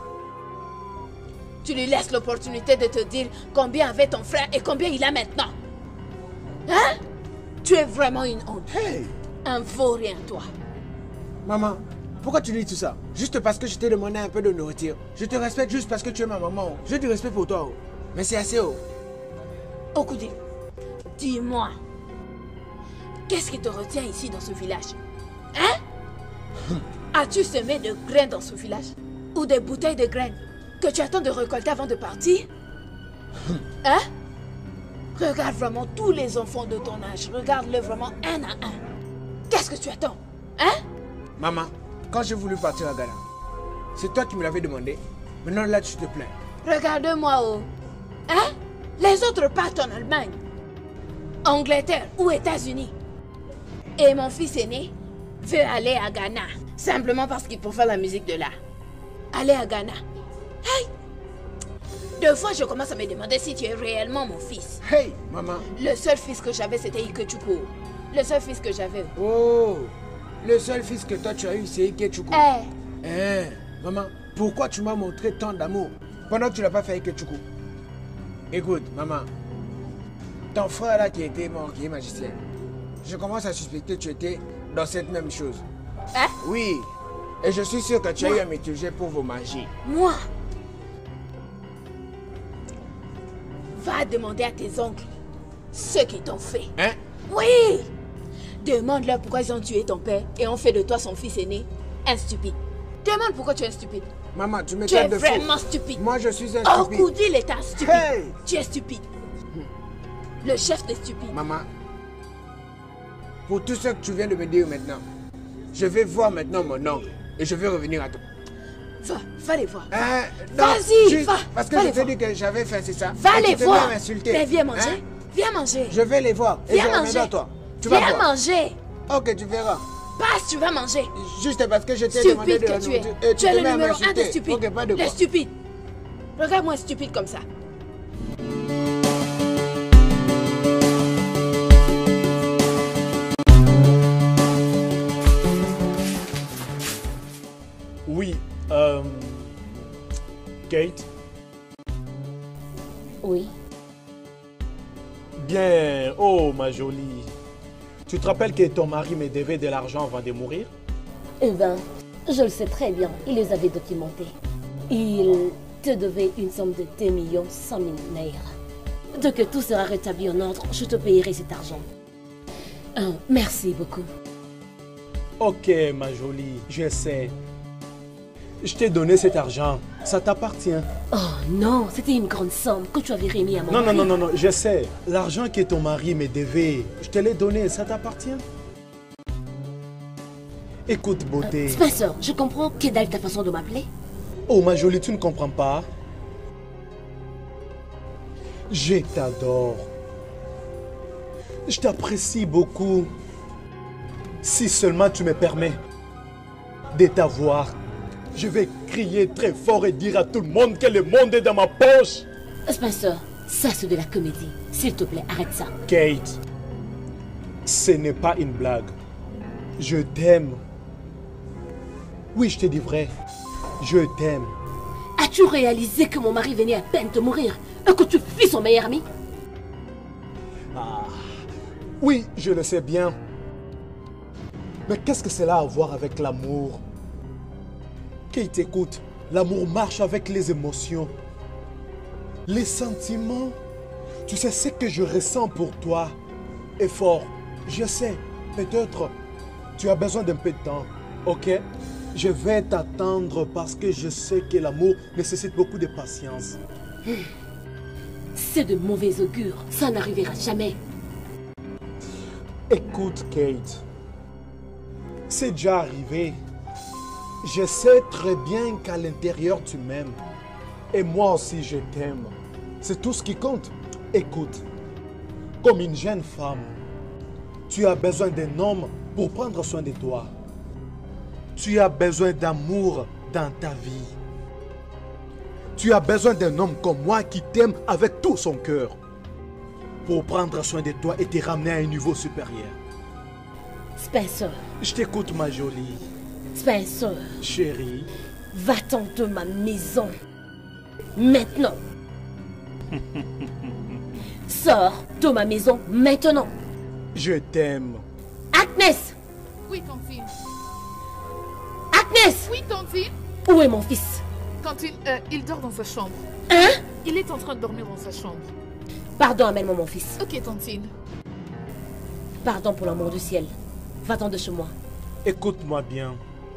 Tu lui laisses l'opportunité de te dire combien avait ton frère et combien il a maintenant. Hein? Tu es vraiment une honte. Hey! Un vaurien, toi. Maman, pourquoi tu dis tout ça? Juste parce que je t'ai demandé un peu de nourriture. Je te respecte juste parce que tu es ma maman. J'ai du respect pour toi. Mais c'est assez haut. Okudili, dis-moi. Qu'est-ce qui te retient ici dans ce village? Hein? As-tu semé de graines dans ce village? Ou des bouteilles de graines que tu attends de récolter avant de partir? Hein? Regarde vraiment tous les enfants de ton âge. Regarde-le vraiment un à un. Qu'est-ce que tu attends? Hein? Maman, quand j'ai voulu partir à Ghana, c'est toi qui me l'avais demandé. Maintenant là, tu te plains. Regarde-moi, oh. Hein? Les autres partent en Allemagne, Angleterre ou États-Unis. Et mon fils aîné veut aller à Ghana. Simplement parce qu'il préfère la musique de là. Aller à Ghana. Hey! Deux fois, je commence à me demander si tu es réellement mon fils. Hey, maman. Le seul fils que j'avais, c'était Ikechuku. Le seul fils que j'avais. Oh, le seul fils que toi tu as eu, c'est Ikechuku. Maman, pourquoi tu m'as montré tant d'amour pendant que tu l'as pas fait avec Ikechuku? Écoute, maman. Ton frère là qui était mort, qui est magicien. Je commence à suspecter que tu étais dans cette même chose. Hein? Oui. Et je suis sûr que tu as eu à m'utiliser pour vos magies. Moi? Va demander à tes oncles ce qu'ils t'ont fait. Hein? Oui! Demande-leur pourquoi ils ont tué ton père et ont fait de toi son fils aîné un stupide. Demande pourquoi tu es un stupide. Maman, tu me Tu es traites de fou. vraiment stupide. Moi, je suis un stupide. Okudili est un stupide. Hey! Tu es stupide. Le chef des stupides. Maman, pour tout ce que tu viens de me dire maintenant, je vais voir maintenant mon oncle et je vais revenir à toi. Va les voir. Vas-y, va. Parce que va je les t'ai voir. dit que j'avais fait, c'est ça. Va Et les tu te voir. viens m'insulter. Mais viens manger. Hein? Viens manger. Je vais les voir. Et Viens je manger. reviendrai à toi. Tu vas Viens voir. manger. Ok, tu verras. Passe, tu vas manger. Juste parce que je t'ai demandé Stupide de la que tu es. nourriture. Et Tu es te le mets à numéro 1 des m'insulter. stupides. Ok, pas de Les quoi. stupides. Regarde-moi stupide comme ça. Oui, Kate? Oui. Bien, oh ma jolie. Tu te rappelles que ton mari me devait de l'argent avant de mourir? Eh ben, je le sais très bien. Il les avait documentés. Il te devait une somme de 2 100 000 naira. Dès que tout sera rétabli en ordre, je te payerai cet argent. Merci beaucoup. Ok, ma jolie, je sais. Je t'ai donné cet argent Ça t'appartient. Oh non, c'était une grande somme que tu avais remis à mon mari. Non, je sais. L'argent que ton mari me devait, je te l'ai donné, ça t'appartient. Écoute, beauté. Spencer, je comprends que dalle ta façon de m'appeler. Oh, ma jolie, tu ne comprends pas. Je t'adore. Je t'apprécie beaucoup. Si seulement tu me permets de t'avoir, je vais crier très fort et dire à tout le monde que le monde est dans ma poche. Spencer, ça c'est de la comédie. S'il te plaît, arrête ça. Kate, ce n'est pas une blague. Je t'aime. Oui, je te dis vrai. Je t'aime. As-tu réalisé que mon mari venait à peine de mourir et que tu fuis son meilleur ami? Oui, je le sais bien. Mais qu'est-ce que cela a à voir avec l'amour? Kate, écoute, l'amour marche avec les émotions. Les sentiments. Tu sais, ce que je ressens pour toi est fort. Je sais, peut-être tu as besoin d'un peu de temps, ok? Je vais t'attendre parce que je sais que l'amour nécessite beaucoup de patience. C'est de mauvais augure, ça n'arrivera jamais. Écoute, Kate, c'est déjà arrivé. Je sais très bien qu'à l'intérieur tu m'aimes. Et moi aussi je t'aime. C'est tout ce qui compte. Écoute, comme une jeune femme, tu as besoin d'un homme pour prendre soin de toi. Tu as besoin d'amour dans ta vie. Tu as besoin d'un homme comme moi qui t'aime avec tout son cœur. Pour prendre soin de toi et te ramener à un niveau supérieur. Spencer. Je t'écoute, ma jolie. Spencer. Chérie. Va-t'en de ma maison. Maintenant. Sors de ma maison maintenant. Je t'aime. Agnès. Oui, Tantine. Agnès. Oui, Tantine. Où est mon fils? Tantine, il dort dans sa chambre. Hein? Il est en train de dormir dans sa chambre. Pardon, amène-moi mon fils. Ok, Tantine. Pardon pour l'amour du ciel. Va-t'en de chez moi. Écoute-moi bien.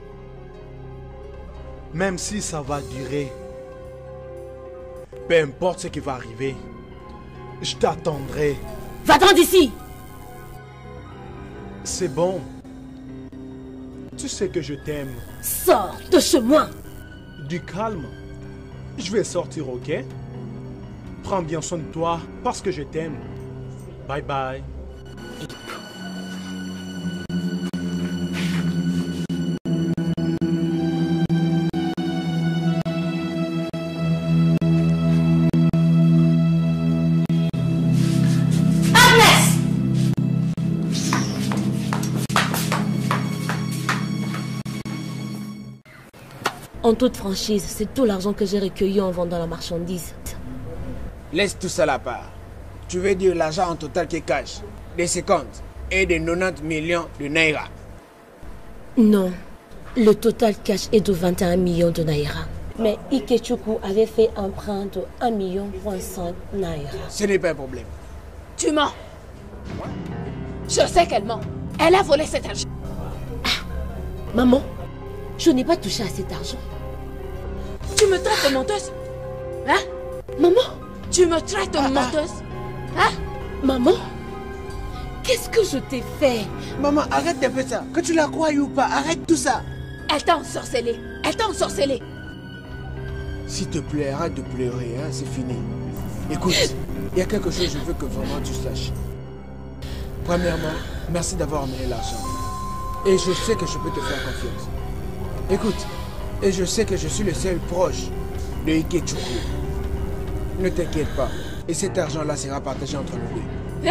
Même si ça va durer, peu importe ce qui va arriver, je t'attendrai. Va-t'en d'ici! C'est bon. Tu sais que je t'aime. Sors de chez moi! Du calme. Je vais sortir, ok? Prends bien soin de toi parce que je t'aime. Bye bye. En toute franchise, c'est tout l'argent que j'ai recueilli en vendant la marchandise. Laisse tout ça à part. Tu veux dire l'argent en total qui cache, des 50 et des 90 millions de naira. Non, le total cash est de 21 millions de naira. Mais Ikechukwu avait fait emprunt de 1,5 million naira. Ce n'est pas un problème. Tu mens. Je sais qu'elle ment. Elle a volé cet argent. Ah, maman, je n'ai pas touché à cet argent. Tu me traites de menteuse? Hein? Maman? Tu me traites de menteuse? Hein? Maman? Qu'est-ce que je t'ai fait? Maman, arrête de faire ça. Que tu la crois ou pas, arrête tout ça. Elle t'a ensorcelé. Elle t'a ensorcelé. S'il te plaît, arrête de pleurer, hein, c'est fini. Écoute, il y a quelque chose que je veux que vraiment tu saches. Premièrement, merci d'avoir amené l'argent. Et je sais que je peux te faire confiance. Écoute, et je sais que je suis le seul proche de Ikechukwu. Ne t'inquiète pas. Et cet argent-là sera partagé entre nous deux. Hein?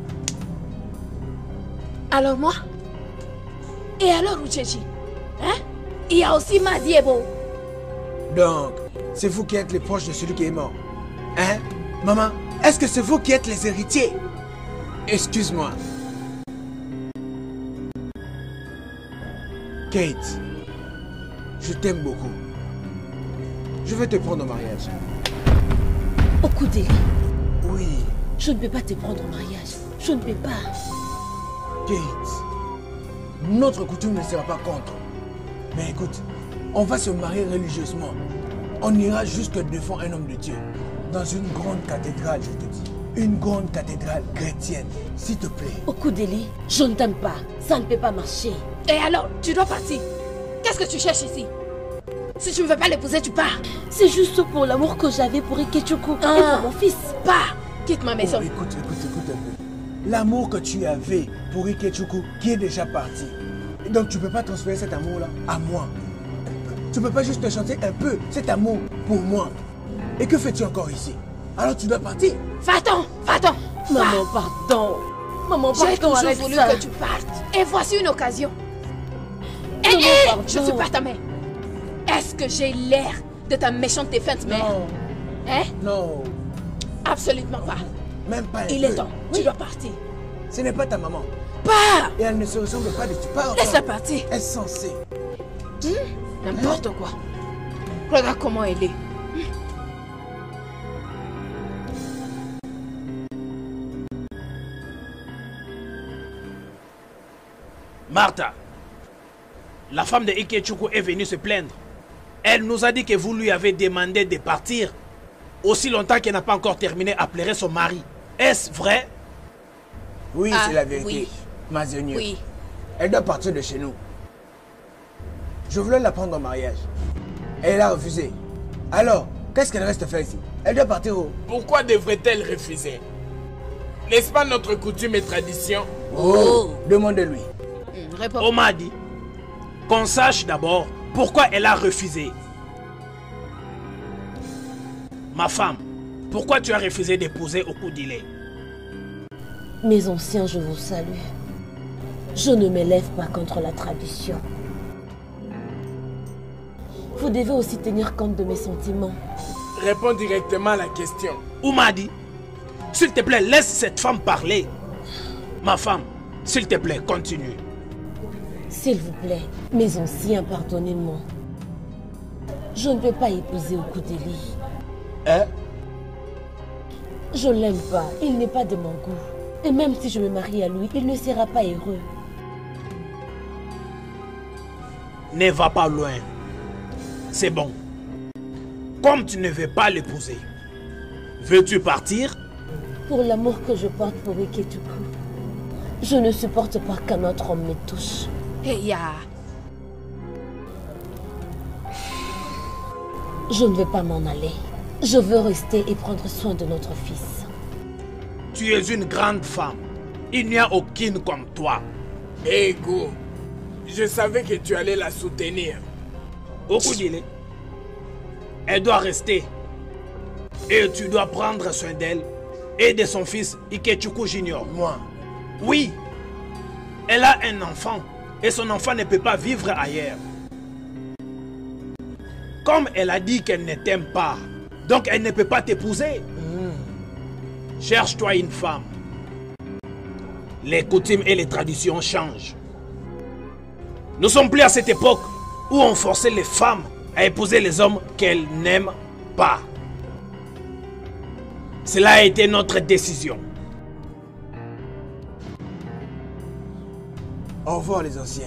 Alors moi? Et alors Uchechi? Hein? Il y a aussi Madiebo. Donc, c'est vous qui êtes les proches de celui qui est mort. Hein? Maman, est-ce que c'est vous qui êtes les héritiers? Excuse-moi. Kate, je t'aime beaucoup. Je vais te prendre au mariage. Okudeli. Oui. Je ne peux pas te prendre au mariage. Je ne peux pas. Kate, notre coutume ne sera pas contre. Mais écoute, on va se marier religieusement. On ira jusque devant un homme de Dieu. Dans une grande cathédrale, je te dis. Une grande cathédrale chrétienne, s'il te plaît. Okudeli, je ne t'aime pas. Ça ne peut pas marcher. Et alors, tu dois partir. Qu'est-ce que tu cherches ici? Si tu ne veux pas l'épouser, tu pars. C'est juste pour l'amour que j'avais pour Ikechukwu et pour mon fils. Pars. Quitte ma maison. Oh, écoute un peu. L'amour que tu avais pour Ikechukwu qui est déjà parti. Donc tu ne peux pas transférer cet amour-là à moi. Tu ne peux pas juste te chanter un peu cet amour pour moi. Et que fais-tu encore ici? Alors tu dois partir. Va-t'en, va-t'en. Maman, pardon. Maman, pardon, j'ai toujours arrête voulu ça. que tu partes. Et voici une occasion. Maman, pardon. Je suis pas ta mère. Est-ce que j'ai l'air de ta méchante défunte mère? Non. Hein? Non. Absolument pas. Même pas un peu. Il est temps. Tu dois partir. Ce n'est pas ta maman. Pars. Et elle ne se ressemble pas de tu pars. Laisse-la partir. Insensé. N'importe quoi. Regarde comment elle est. Martha, la femme de Ikechukwu est venue se plaindre. Elle nous a dit que vous lui avez demandé de partir aussi longtemps qu'elle n'a pas encore terminé à pleurer son mari. Est-ce vrai? Oui, c'est la vérité. Oui. Ma Zénie. Oui. Elle doit partir de chez nous. Je voulais la prendre en mariage. Et elle a refusé. Alors, qu'est-ce qu'elle reste faire ici? Elle doit partir où? Pourquoi devrait-elle refuser? N'est-ce pas notre coutume et tradition? Oh, demande-lui. Réponds. On m'a dit qu'on sache d'abord pourquoi elle a refusé. Ma femme, pourquoi tu as refusé d'épouser Okudile? Mes anciens, je vous salue. Je ne m'élève pas contre la tradition. Vous devez aussi tenir compte de mes sentiments. Réponds directement à la question. Oumadi, s'il te plaît, laisse cette femme parler. Ma femme, s'il te plaît, continue. S'il vous plaît, mes anciens, pardonnez-moi. Je ne peux pas épouser Okudeli. Hein? Je ne l'aime pas, il n'est pas de mon goût. Et même si je me marie à lui, il ne sera pas heureux. Ne va pas loin. C'est bon. Comme tu ne veux pas l'épouser, veux-tu partir? Pour l'amour que je porte pour Ikechukwu, je ne supporte pas qu'un autre homme me touche. Heya. Je ne veux pas m'en aller. Je veux rester et prendre soin de notre fils. Tu es une grande femme. Il n'y a aucune comme toi. Ego, je savais que tu allais la soutenir. Okudile, elle doit rester. Et tu dois prendre soin d'elle et de son fils Ikechukwu Junior. Moi? Oui. Elle a un enfant et son enfant ne peut pas vivre ailleurs. Comme elle a dit qu'elle ne t'aime pas, donc elle ne peut pas t'épouser. Cherche-toi une femme. Les coutumes et les traditions changent. Nous ne sommes plus à cette époque où on forçait les femmes à épouser les hommes qu'elles n'aiment pas. Cela a été notre décision. Au revoir les anciens.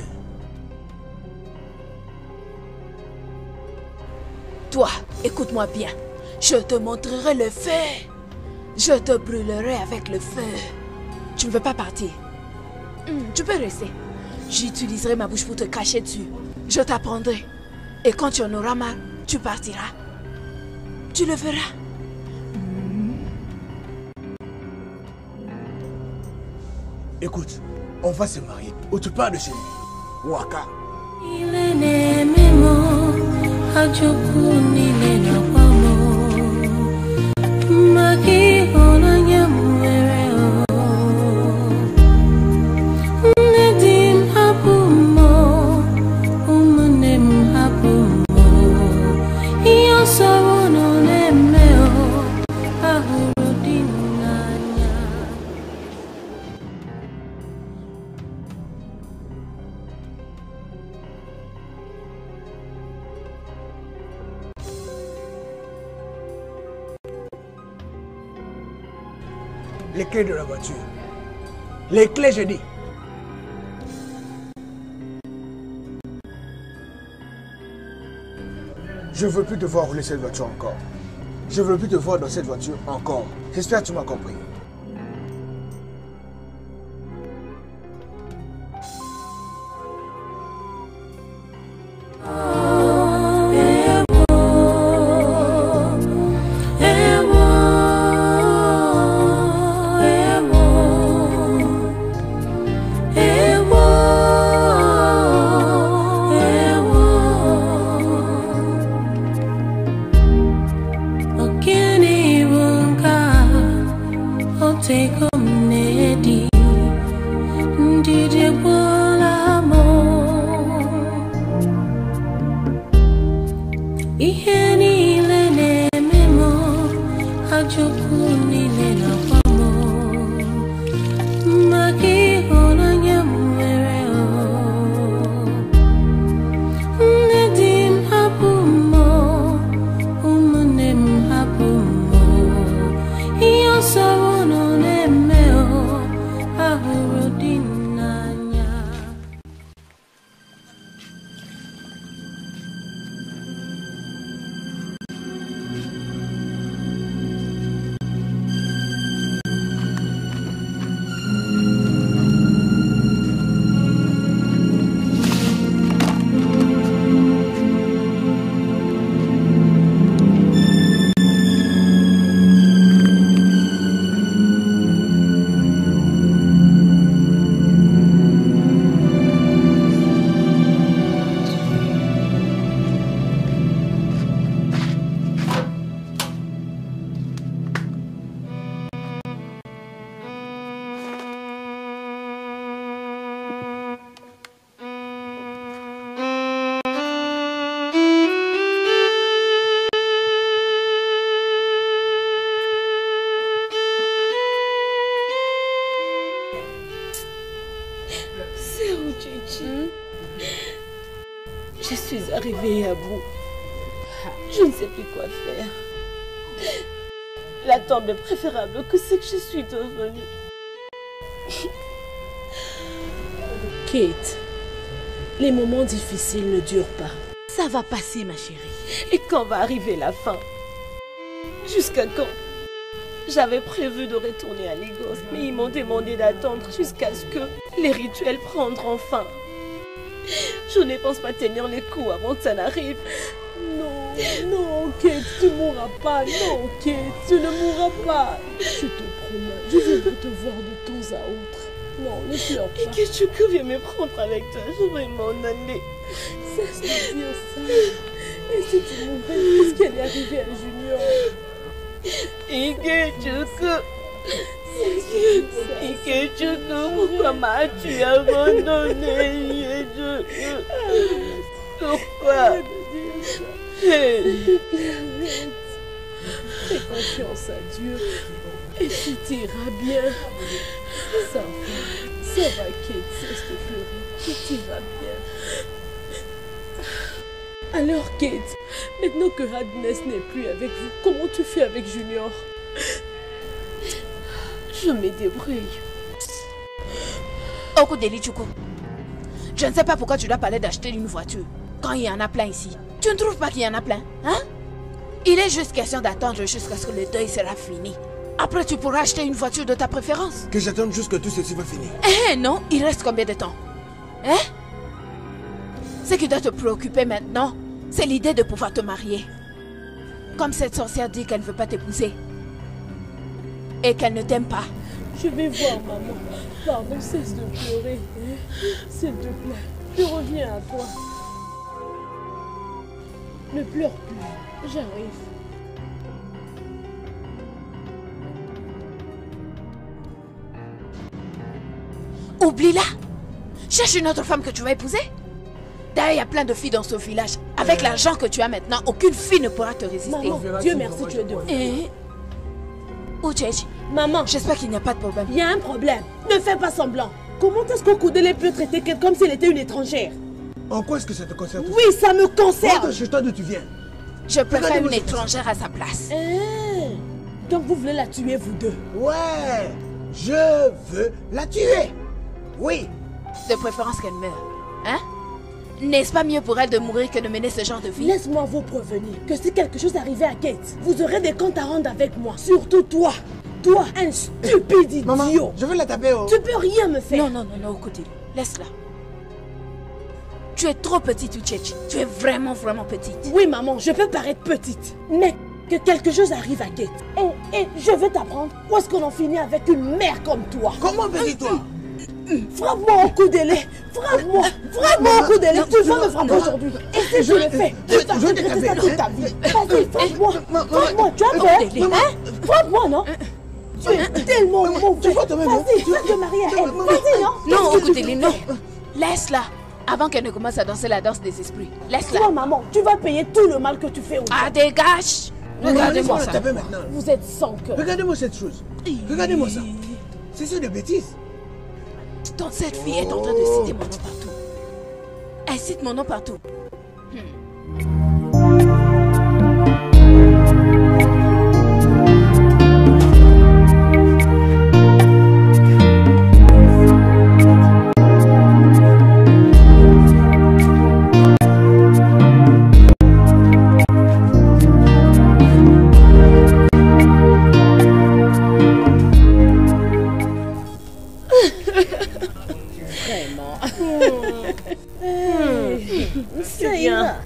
Toi, écoute-moi bien. Je te montrerai le feu. Je te brûlerai avec le feu. Tu ne veux pas partir? Tu peux rester. J'utiliserai ma bouche pour te cacher dessus. Je t'apprendrai. Et quand tu en auras marre, tu partiras. Tu le verras. Écoute, on va se marier. Ou tu pars de chez nous. Waka. Les clés de la voiture. Les clés, je dis. Je veux plus te voir rouler cette voiture encore. Je veux plus te voir dans cette voiture encore. J'espère que tu m'as compris. Je suis arrivée à bout. Je ne sais plus quoi faire. La tombe est préférable que ce que je suis devenue. Kate, les moments difficiles ne durent pas. Ça va passer, ma chérie. Et quand va arriver la fin? Jusqu'à quand? J'avais prévu de retourner à Lagos, mais ils m'ont demandé d'attendre jusqu'à ce que les rituels prendront fin. Je ne pense pas tenir les coups avant que ça n'arrive. Non, non, Kate, tu ne mourras pas. Non, Kate, tu ne mourras pas. Je te promets, je veux te voir de temps à autre. Non, ne pleure pas. Et que tu viens me prendre avec toi, je vais m'en aller. Cesse de dire ça. Et si tu mourais, qu'est-ce qui allait arriver à Junior? Ikechuku, pourquoi m'as-tu abandonné? Pourquoi? Fais confiance à Dieu et tout ira bien. Ça va, Kate, cesse de pleurer, tout ira bien. Alors Kate, maintenant que Agnes n'est plus avec vous, comment tu fais avec Junior? Je me débrouille. Okudeli Chuku, je ne sais pas pourquoi tu dois parler d'acheter une voiture quand il y en a plein ici. Tu ne trouves pas qu'il y en a plein, hein? Il est juste question d'attendre jusqu'à ce que le deuil sera fini. Après, tu pourras acheter une voiture de ta préférence. Que j'attende jusqu'à tout ceci va finir. Non, il reste combien de temps? Hein? Ce qui doit te préoccuper maintenant, c'est l'idée de pouvoir te marier. Comme cette sorcière dit qu'elle ne veut pas t'épouser. Et qu'elle ne t'aime pas. Je vais voir maman. Pardon, cesse de pleurer. S'il te plaît, je reviens à toi. Ne pleure plus, j'arrive. Oublie-la. Cherche une autre femme que tu vas épouser. D'ailleurs, il y a plein de filles dans ce village. Avec l'argent que tu as maintenant, aucune fille ne pourra te résister. Maman, Dieu merci, tu es de Uchechi, maman, j'espère qu'il n'y a pas de problème. Il y a un problème. Ne fais pas semblant. Comment est-ce qu'Okudele peut traiter quelqu'un comme si elle était une étrangère? En quoi est-ce que ça te concerne? Oui, ça me concerne. Je t'en d'où tu viens. Je préfère une étrangère à sa place. Donc vous voulez la tuer, vous deux? Ouais, je veux la tuer. Oui. De préférence qu'elle meure. Hein? N'est-ce pas mieux pour elle de mourir que de mener ce genre de vie? Laisse-moi vous prévenir que si quelque chose arrivait à Kate, vous aurez des comptes à rendre avec moi. Surtout toi. Toi, un stupide idiot. Maman, je vais la taper. Oh. Tu peux rien me faire. Non, écoutez. Laisse-la. Tu es trop petite, Uchechi. Tu es vraiment petite. Oui, maman, je peux paraître petite. Mais que quelque chose arrive à Kate. Et je vais t'apprendre où est-ce qu'on en finit avec une mère comme toi. Comment petit toi? Frappe-moi au coup de lait. Frappe-moi au coup de lait. Tu vas me frapper aujourd'hui. Et si je le fais, tu vas regretter ça toute ta vie. Vas-y, frappe-moi. Frappe-moi. Tu as peur? Hein? Frappe-moi, non? Tu es tellement mauvais. Vas-y, tu vas te marier à elle. Vas-y, non? Non, écoutez-les, non. Laisse-la. Avant qu'elle ne commence à danser la danse des esprits. Laisse-la. Toi, maman, tu vas payer tout le mal que tu fais aux gens. Ah, dégage. Regardez-moi ça. Vous êtes sans cœur. Regardez-moi cette chose. Regardez-moi ça. C'est ça de bêtises. Donc cette fille est en train de citer mon nom partout. Elle cite mon nom partout. C'est bien.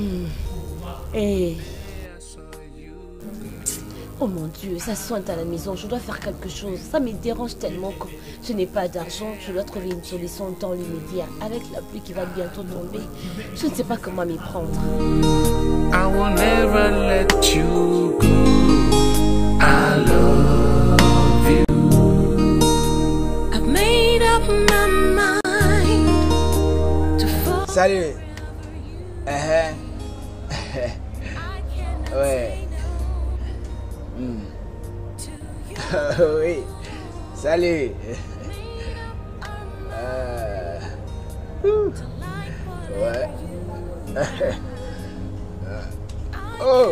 Oh mon Dieu, ça sointe à la maison, je dois faire quelque chose. Ça me dérange tellement que je n'ai pas d'argent. Je dois trouver une solution dans l'immédiat. Avec la pluie qui va bientôt tomber, je ne sais pas comment m'y prendre. I will never let you go. I love you. I've made up my mind to fall. Salut. Ouais. Oui. Salut. Ouais. Oh.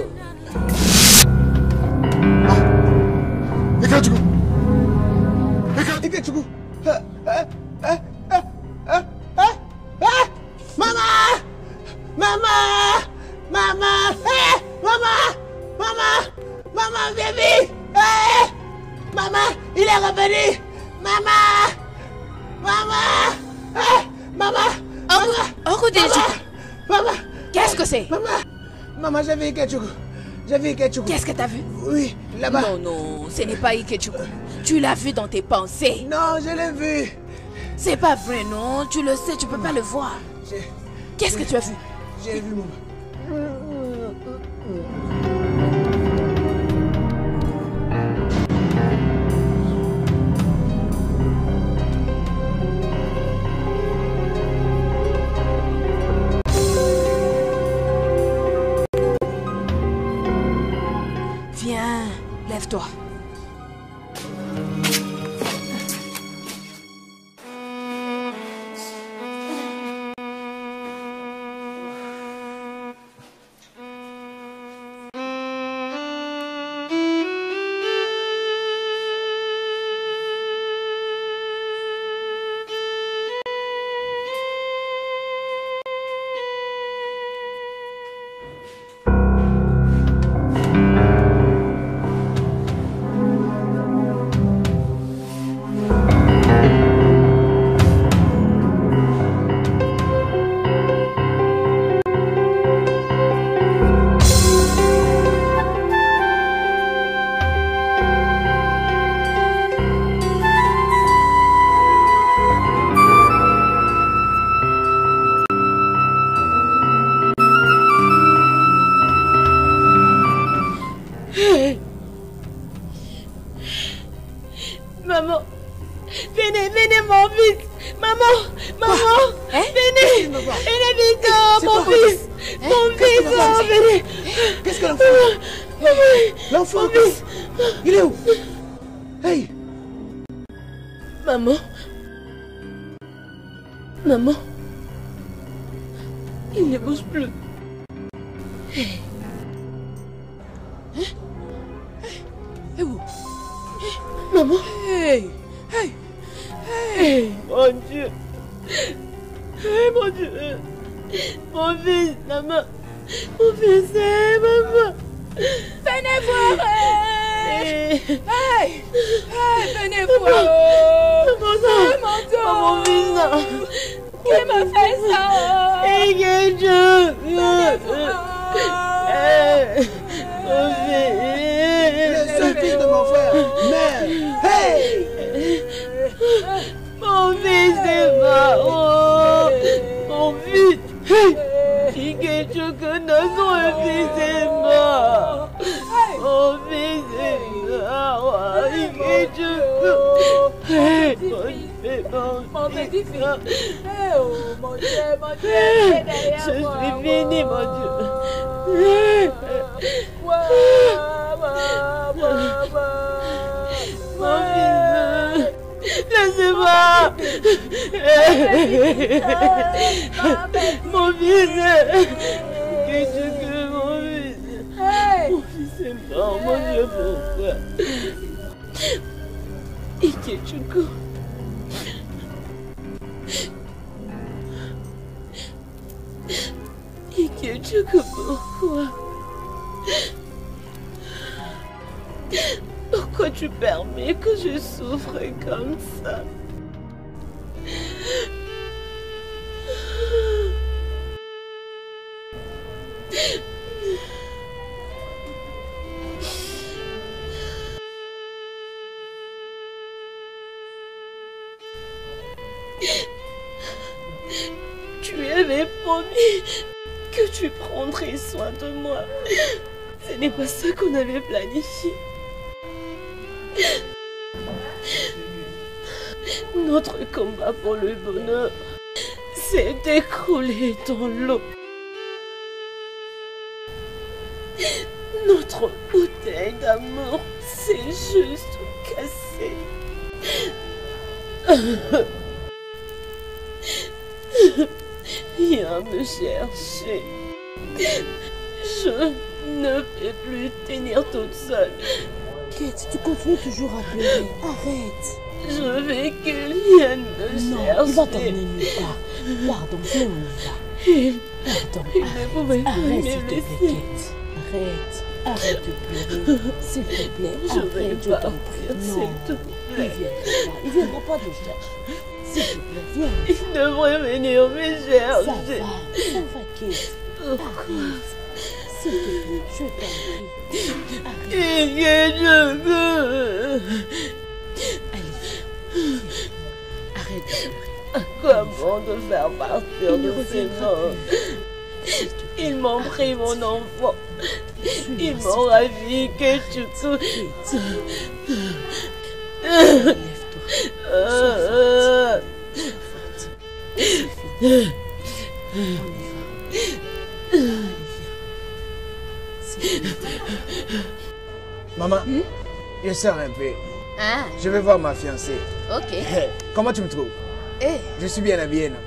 Ikechukwu. Ikechukwu. Mama! Mama! Mama! Hey! Mama! Mama! Mama, baby! Hey! Mama! Il est revenu! Mama! Mama! Hey! Mama! Mama! Qu'est-ce que c'est? Maman, j'ai vu Ikechukwu. J'ai vu Ikechukwu. Qu'est-ce que t'as vu? Oui, là-bas. Non, ce n'est pas Ikechukwu. Tu l'as vu dans tes pensées. Non, je l'ai vu. C'est pas vrai, non? Tu le sais, tu peux pas le voir. Qu'est-ce que tu as vu? J'ai vu maman. Viens, lève-toi. Maman, venez mon fils. Maman, venez. Venez vite, mon fils. Mon fils, venez. Qu'est-ce que l'enfant? L'enfant? Il est où? Hey. Maman. Il ne bouge plus. Et où? Maman. Hey. Mon Dieu. Mon Dieu. Mon fils, maman. Mon fils, maman. Venez voir. Hey, venez voir. Mon fils, non. Qui m'a fait ça? Venez voir. Mon fils. Le seul fils de mon frère. Mère. Hey! Mon fils est mort. Mon fils. Ikechuku, notre fils est mort. Mon fils est mort. Ikechuku. Mon petit fils. Oh mon Dieu, je suis fini, mon Dieu. Mon fils, laissez-moi. Mon fils. Mon fils est mort, mon Dieu, pourquoi? Ikechuku. Ikechuku, pourquoi? Pourquoi tu permets que je souffre comme ça? Tu avais promis que tu prendrais soin de moi. Ce n'est pas ça qu'on avait planifié. Notre combat pour le bonheur s'est écroulé dans l'eau. Notre bouteille d'amour s'est juste cassée. Viens me chercher. Je ne peux plus tenir toute seule. Kate, tu continues toujours à pleurer. Arrête. Je veux que Liane me cherche. Non, il va t'emmener nulle part. Pardon, viens, on y va. Pardon, arrête s'il te plaît, Kate. Arrête de pleurer. S'il te plaît, arrête, je t'en prie. Non, il viendra pas te chercher. S'il te plaît, viens. Il devrait venir me chercher. Ça va, Kate. Pourquoi? S'il te plaît, je t'en prie. Allez, arrête de pleurer. Comment te faire partir de ces morts? Ils m'ont pris mon enfant. Ils m'ont ravi que tu souffres. Maman, je sors un peu. Ah. Je vais voir ma fiancée. Ok. Comment tu me trouves? Je suis bien habillé, non?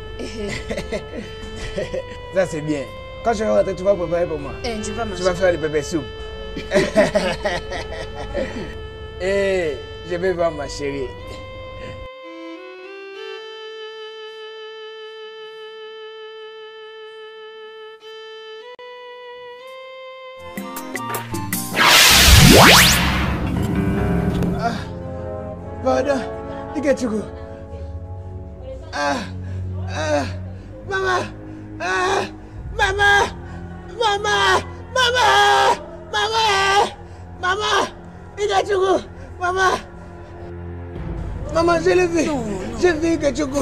Ça, c'est bien. Quand je vais rentrer, tu vas préparer pour moi. Tu vas manger. Tu vas faire le pépé soupe. Et je vais voir ma chérie. Pardon, Ikechuku. Maman, Ikechuku, maman, je l'ai vu. J'ai vu Ikechuku.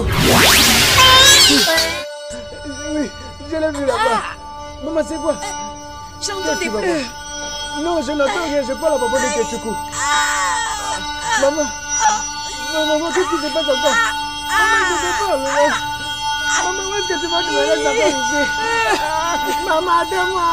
Oui, je l'ai vu là-bas. Maman, c'est quoi? J'entends des pleurs. Non, je n'entends rien, je parle à propos de Ikechuku. Maman, qu'est-ce qui se passe encore? Maman, je te parle. Maman, où est-ce que tu vas te laisser encore ici? Maman, aide-moi.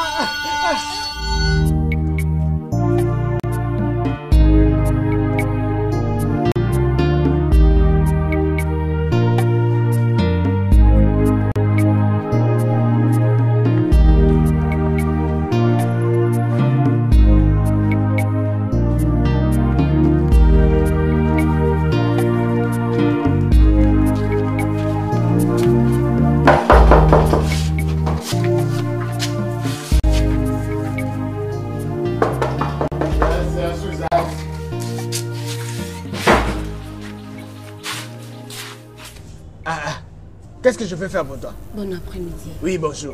Qu'est-ce que je peux faire pour toi? Bon après-midi. Oui, bonjour.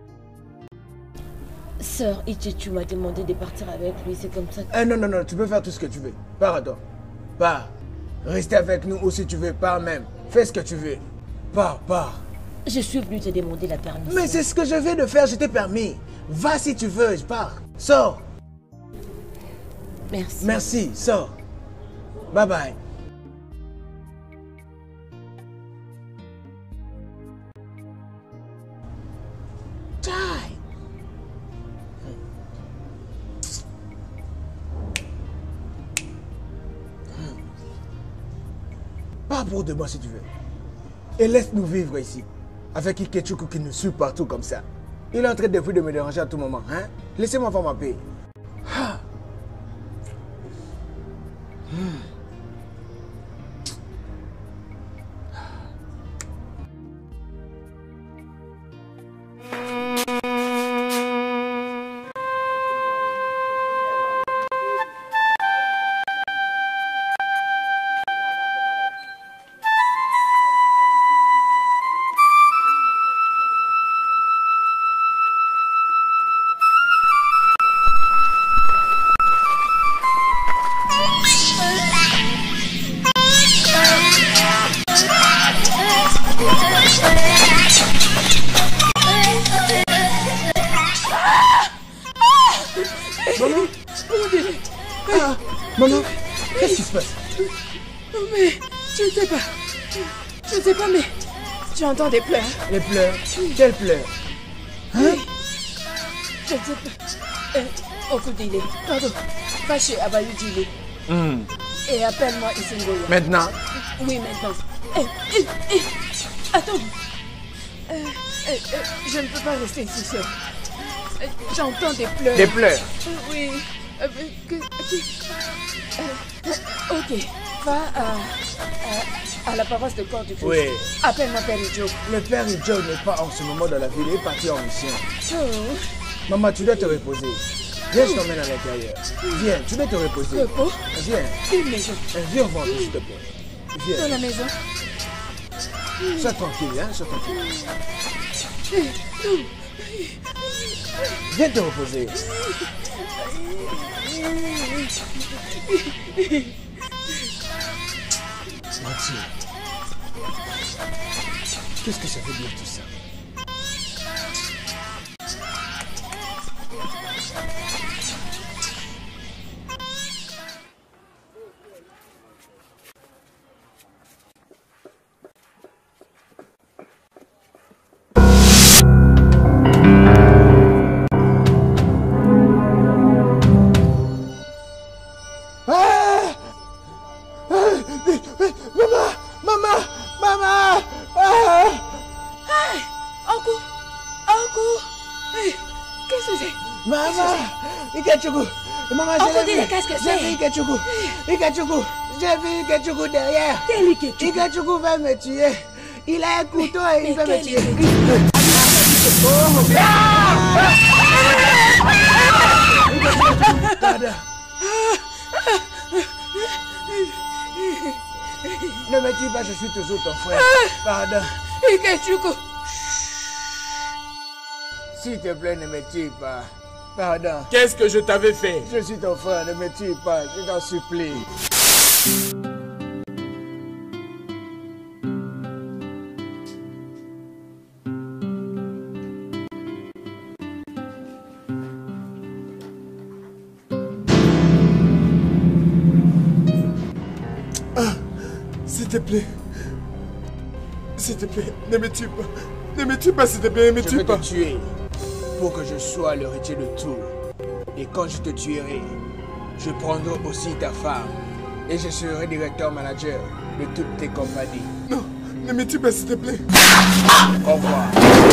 Sœur Ike, tu m'as demandé de partir avec lui, c'est comme ça. Non, non, non, tu peux faire tout ce que tu veux. Pars à toi. Pars. Restez avec nous ou si tu veux, pars même. Fais ce que tu veux. Pars, pars. Je suis venu te demander la permission. Mais c'est ce que je viens de faire, je t'ai permis. Va si tu veux, je pars. Sors. Merci. Merci, sors. Bye bye. Pas pour demain si tu veux. Et laisse-nous vivre ici. Avec Ikechuku qui nous suit partout comme ça. Il est en train de me déranger à tout moment. Hein? Laissez-moi faire ma paix. Ah. Maman, qu'est-ce qui se passe? Mais je ne sais pas. Je ne sais pas, mais j'entends des pleurs. Les pleurs? Quelles pleurs? Hein? Oui. Je ne sais pas. Okudile, pardon. Va chez Abayudile. Et appelle-moi Isengoya. Maintenant? Oui, maintenant. Attends. Je ne peux pas rester ici seul. J'entends des pleurs. Des pleurs? Oui. Ok, va à la paroisse de Corps-du-Christ. Oui. Appelle-moi Père Ijo. Le Père Ijo n'est pas en ce moment dans la ville, il est parti en mission. Oh. Maman, tu dois te reposer. Viens, je t'emmène à l'intérieur. Viens, tu dois te reposer. Repos? Viens. Quelle maison? Viens voir, s'il te plaît. Viens. Dans la maison? Sois tranquille, hein, sois tranquille. Viens te reposer. Mathieu, qu'est-ce que ça veut dire tout ça? J'ai vu Ikechuku derrière. Quel Ikechuku? Ikechuku va me tuer. Il a un couteau et il va me tuer. Ne me tue pas, je suis toujours ton frère. Pardon. Ikechuku. S'il te plaît, ne me tue pas. Pardon. Qu'est-ce que je t'avais fait? Je suis ton frère, ne me tue pas, je t'en supplie. S'il te plaît. S'il te plaît, ne me tue pas. Ne me tue pas, s'il te plaît, ne me tue pas. Je vais te tuer pour que je sois l'héritier de tout. Et quand je te tuerai, je prendrai aussi ta femme. Et je serai directeur manager de toutes tes compagnies. Non, ne me tue pas, s'il te plaît. Au revoir.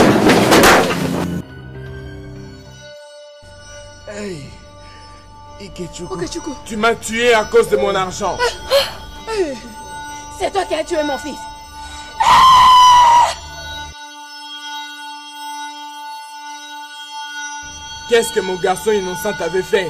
Hey, Ikechuku. Tu m'as tué à cause de mon argent. C'est toi qui as tué mon fils. Qu'est-ce que mon garçon innocent t'avait fait?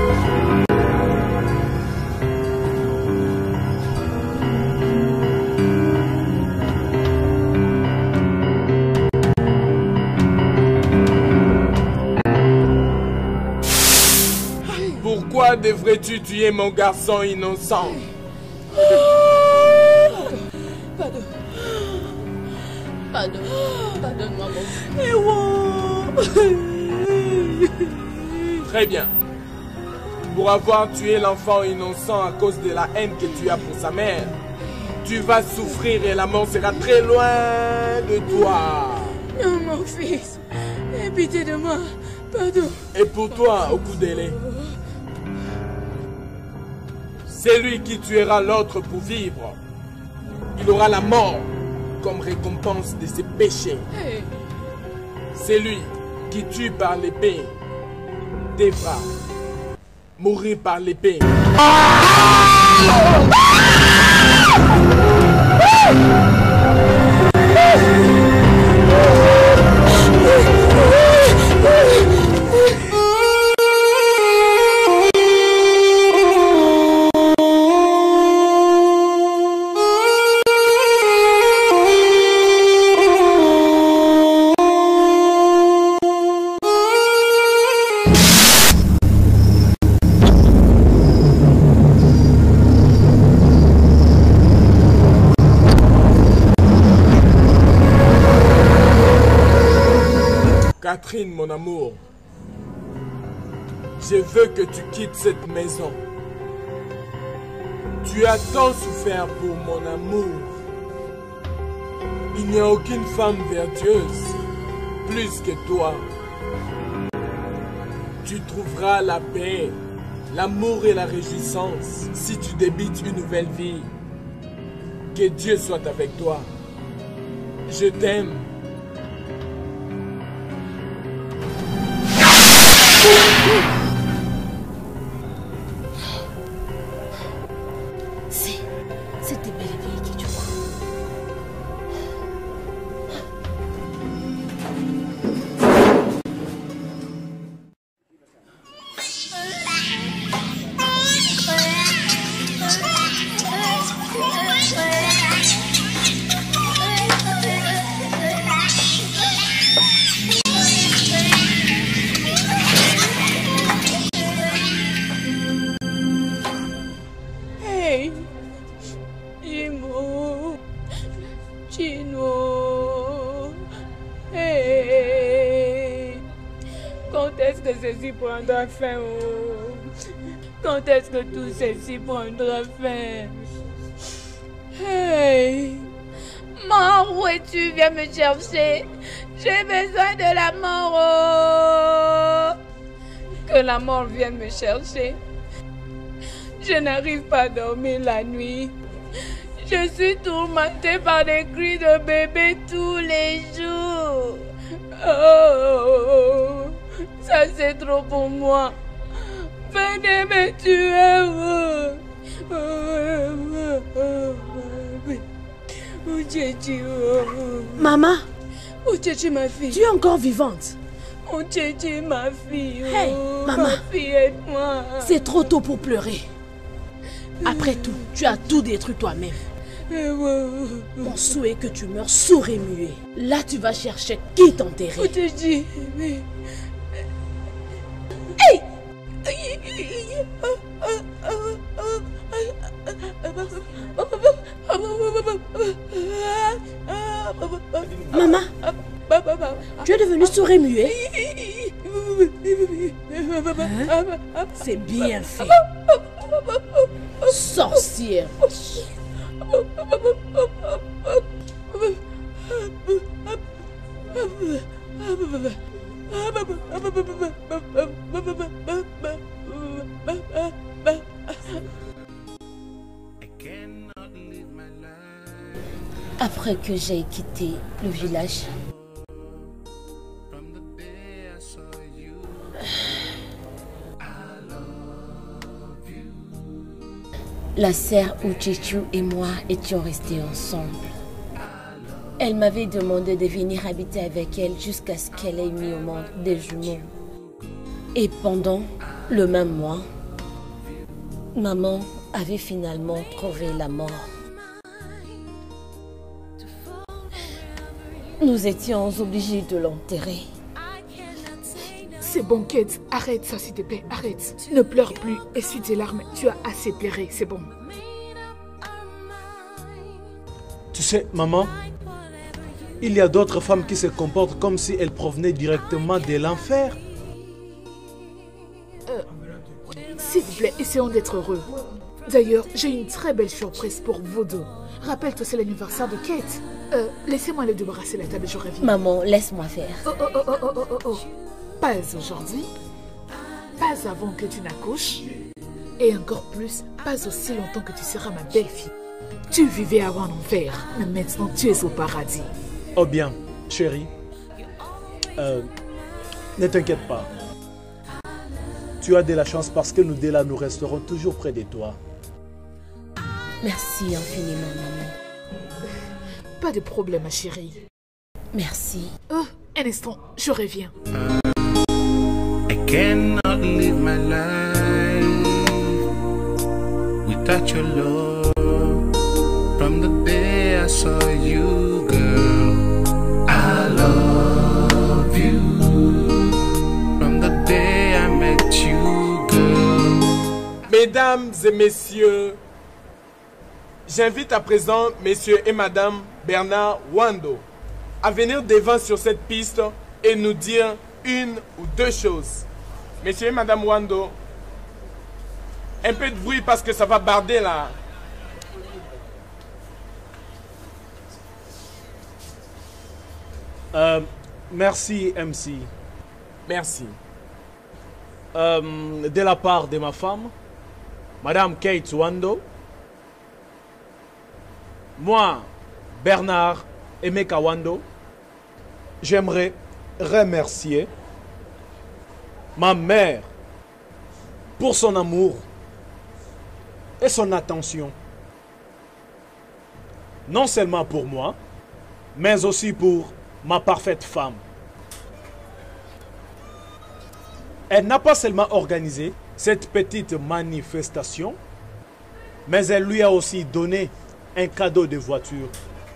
Pourquoi devrais-tu tuer mon garçon innocent? Pardon. Pardonne-moi, mon fils. Très bien. Pour avoir tué l'enfant innocent à cause de la haine que tu as pour sa mère, tu vas souffrir et la mort sera très loin de toi. Non, mon fils. Aie pitié de moi. Pardon. Et pour toi, Okudele, c'est lui qui tuera l'autre pour vivre. Il aura la mort comme récompense de ses péchés. Hey. C'est lui qui tue par l'épée devra mourir par l'épée. Catherine, mon amour, je veux que tu quittes cette maison. Tu as tant souffert pour mon amour. Il n'y a aucune femme vertueuse plus que toi. Tu trouveras la paix, l'amour et la réjouissance si tu débites une nouvelle vie. Que Dieu soit avec toi. Je t'aime. C'était bel et bien qui tu crois. Prendra fin, oh. Quand est-ce que tout ceci prendra fin? Hey, mort, où es-tu? Viens me chercher. J'ai besoin de la mort, oh. Que la mort vienne me chercher. Je n'arrive pas à dormir la nuit. Je suis tourmentée par des cris de bébé tous les jours. Oh, ça c'est trop pour moi. Venez me tuer. Maman, où es-tu, ma fille? Tu es encore vivante. Où es-tu, ma fille? Hey, maman, ma fille, aide-moi. C'est trop tôt pour pleurer. Après tout, tu as tout détruit toi-même. Mon souhait est que tu meurs sourd et muet. Là, tu vas chercher qui t'enterrer. Où t'es-tu? Hey! Maman, tu es devenue sourd et muet. Hein? C'est bien fait. Sorcière. Après que j'ai quitté le village, la sœur Uchechu et moi étions restés ensemble. Elle m'avait demandé de venir habiter avec elle jusqu'à ce qu'elle ait mis au monde des jumeaux. Et pendant le même mois, Maman avait finalement trouvé la mort. Nous étions obligés de l'enterrer. C'est bon, Kate. Arrête ça, s'il te plaît. Arrête. Ne pleure plus. Essuie tes larmes. Tu as assez pleuré. C'est bon. Tu sais, maman, il y a d'autres femmes qui se comportent comme si elles provenaient directement de l'enfer. S'il vous plaît, essayons d'être heureux. D'ailleurs, j'ai une très belle surprise pour vous deux. Rappelle-toi, c'est l'anniversaire de Kate. Laissez-moi le débarrasser la table, je reviens. Maman, laisse-moi faire. Oh. Pas aujourd'hui, pas avant que tu n'accouches, et encore plus, pas aussi longtemps que tu seras ma belle-fille. Tu vivais avant en enfer, mais maintenant tu es au paradis. Oh bien, chérie, ne t'inquiète pas. Tu as de la chance parce que nous deux là, nous resterons toujours près de toi. Merci infiniment, maman. Pas de problème, ma chérie. Merci. Un instant, je reviens. I cannot live my life without your love. From the day I saw you, girl, I love you. From the day I met you, girl. Mesdames et messieurs, j'invite à présent messieurs et madame Bernard Wando à venir devant sur cette piste et nous dire une ou deux choses. Messieurs et madame Wando, un peu de bruit parce que ça va barder là. Merci, MC. Merci. De la part de ma femme, Madame Kate Wando, moi, Bernard Emeka Wando, j'aimerais remercier ma mère pour son amour et son attention. Non seulement pour moi, mais aussi pour ma parfaite femme. Elle n'a pas seulement organisé cette petite manifestation, mais elle lui a aussi donné un cadeau de voiture.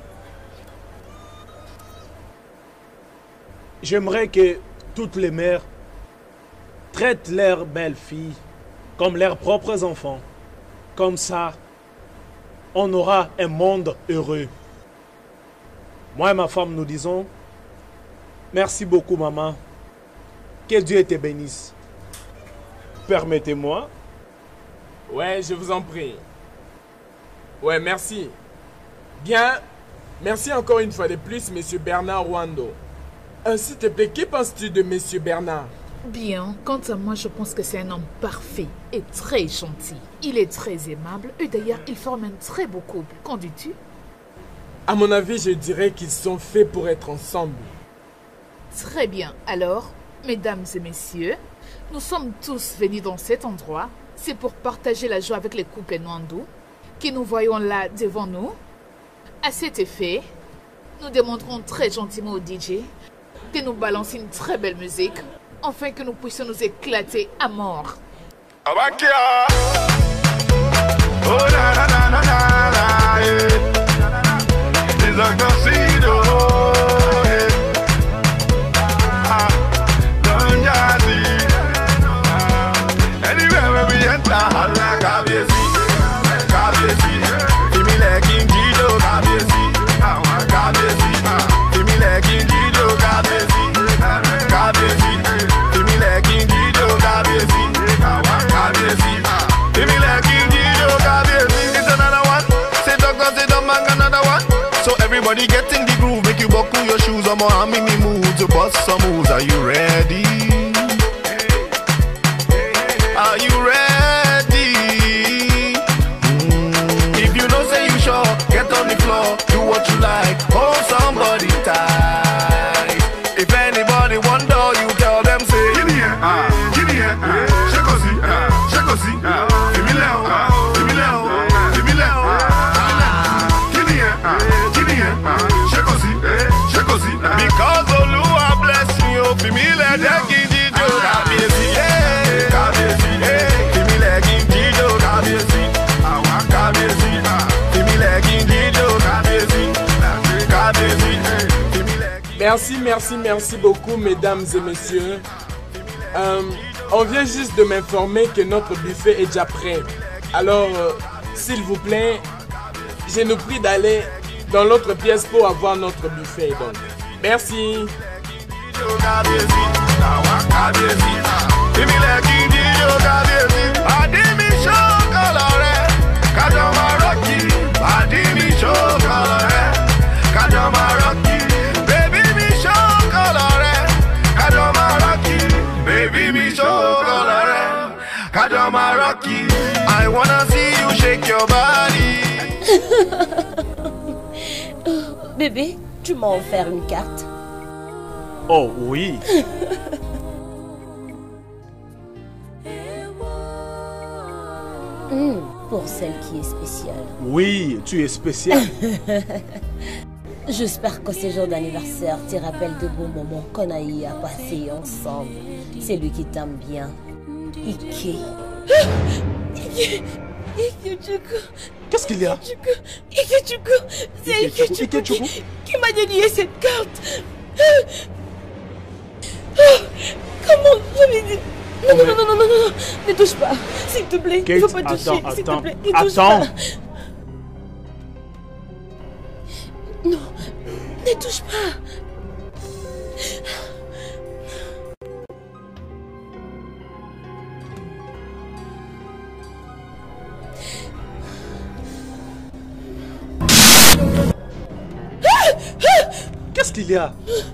J'aimerais que toutes les mères traitent leurs belles-filles comme leurs propres enfants. Comme ça, on aura un monde heureux. Moi et ma femme, nous disons, merci beaucoup, maman. Que Dieu te bénisse. Permettez-moi. Ouais, je vous en prie. Ouais, merci. Bien, merci encore une fois de plus, monsieur Bernard Wando. S'il te plaît, que penses-tu de monsieur Bernard? Bien, quant à moi, je pense que c'est un homme parfait et très gentil. Il est très aimable et d'ailleurs, il forme un très beau couple. Qu'en dis-tu? À mon avis, je dirais qu'ils sont faits pour être ensemble. Très bien. Alors, mesdames et messieurs, nous sommes tous venus dans cet endroit. C'est pour partager la joie avec les couples Nwando que nous voyons là devant nous. À cet effet, nous demanderons très gentiment au DJ de nous balancer une très belle musique afin que nous puissions nous éclater à mort. Everybody get in the groove, make you buckle your shoes. I'm on me move to bust some moves. Are you ready? Are you ready? If you know say you sure, get on the floor, do what you like, hold somebody tight. If anybody wonder, you tell them say, give me here, shake aussi, give me low, give me low, give me low. Because Oluwa bless me, oh, for me let them Merci beaucoup, mesdames et messieurs. On vient juste de m'informer que notre buffet est déjà prêt. Alors, s'il vous plaît, je nous prie d'aller dans l'autre pièce pour avoir notre buffet. Donc, merci. I wanna see you shake your body. Bébé, tu m'as offert une carte. Oh oui. Pour celle qui est spéciale. Oui, tu es spéciale. J'espère que ce jour d'anniversaire te rappelle de beaux moments qu'on a eu à passer ensemble. C'est lui qui t'aime bien. Ike. Qu'est-ce qu'il y a? Ike-Chukwu, c'est Ike-Chukwu qui m'a dédié cette carte. Comment je l'ai dit? Non, ne touche pas, s'il te plaît. Kate, il ne faut pas toucher, s'il te plaît. Ne touche attends. pas. Non, ne touche pas. Qu'est-ce qu'il y a?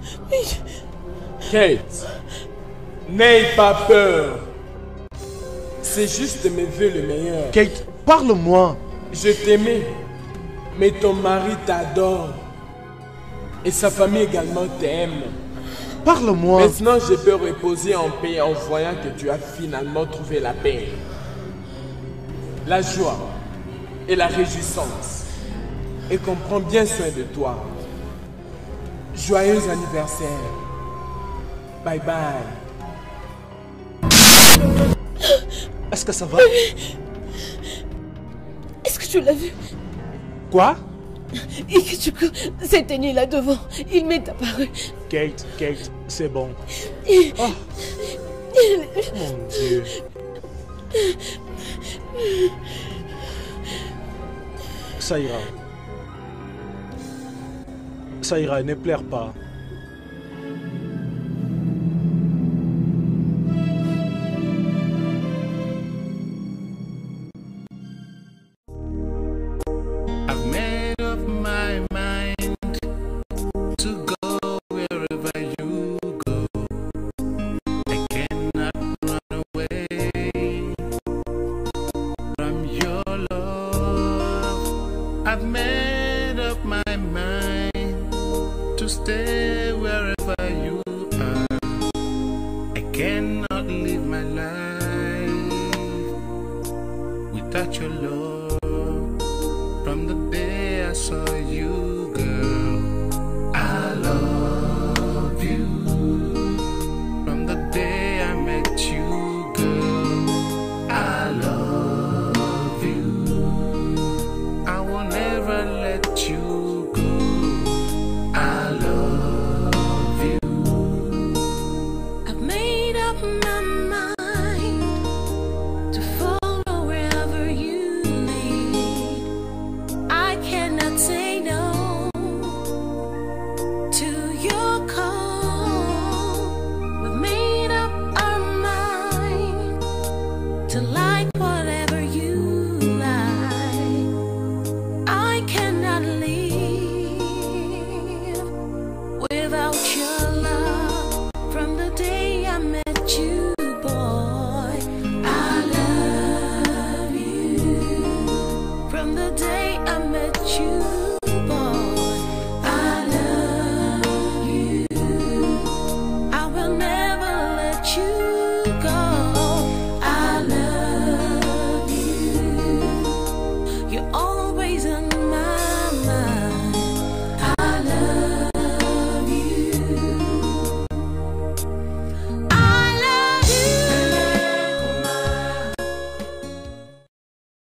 Kate, n'aie pas peur. C'est juste mes vœux le meilleur. Kate, parle-moi. Je t'aimais, mais ton mari t'adore. Et sa famille également t'aime. Parle-moi. Maintenant, je peux reposer en paix en voyant que tu as finalement trouvé la paix, la joie et la réjouissance. Et qu'on prend bien soin de toi. Joyeux anniversaire. Bye bye. Est-ce que ça va? Est-ce que tu l'as vu? Quoi? Ike-Chukwu s'est tenu là devant. Il m'est apparu. Kate, c'est bon. Oh. Mon Dieu. Ça ira. Ça ira, ne pleure pas. I've made up my mind to go wherever you go. I cannot run away from your love. I've made up my mind to stay wherever you are. I cannot live my life without your love.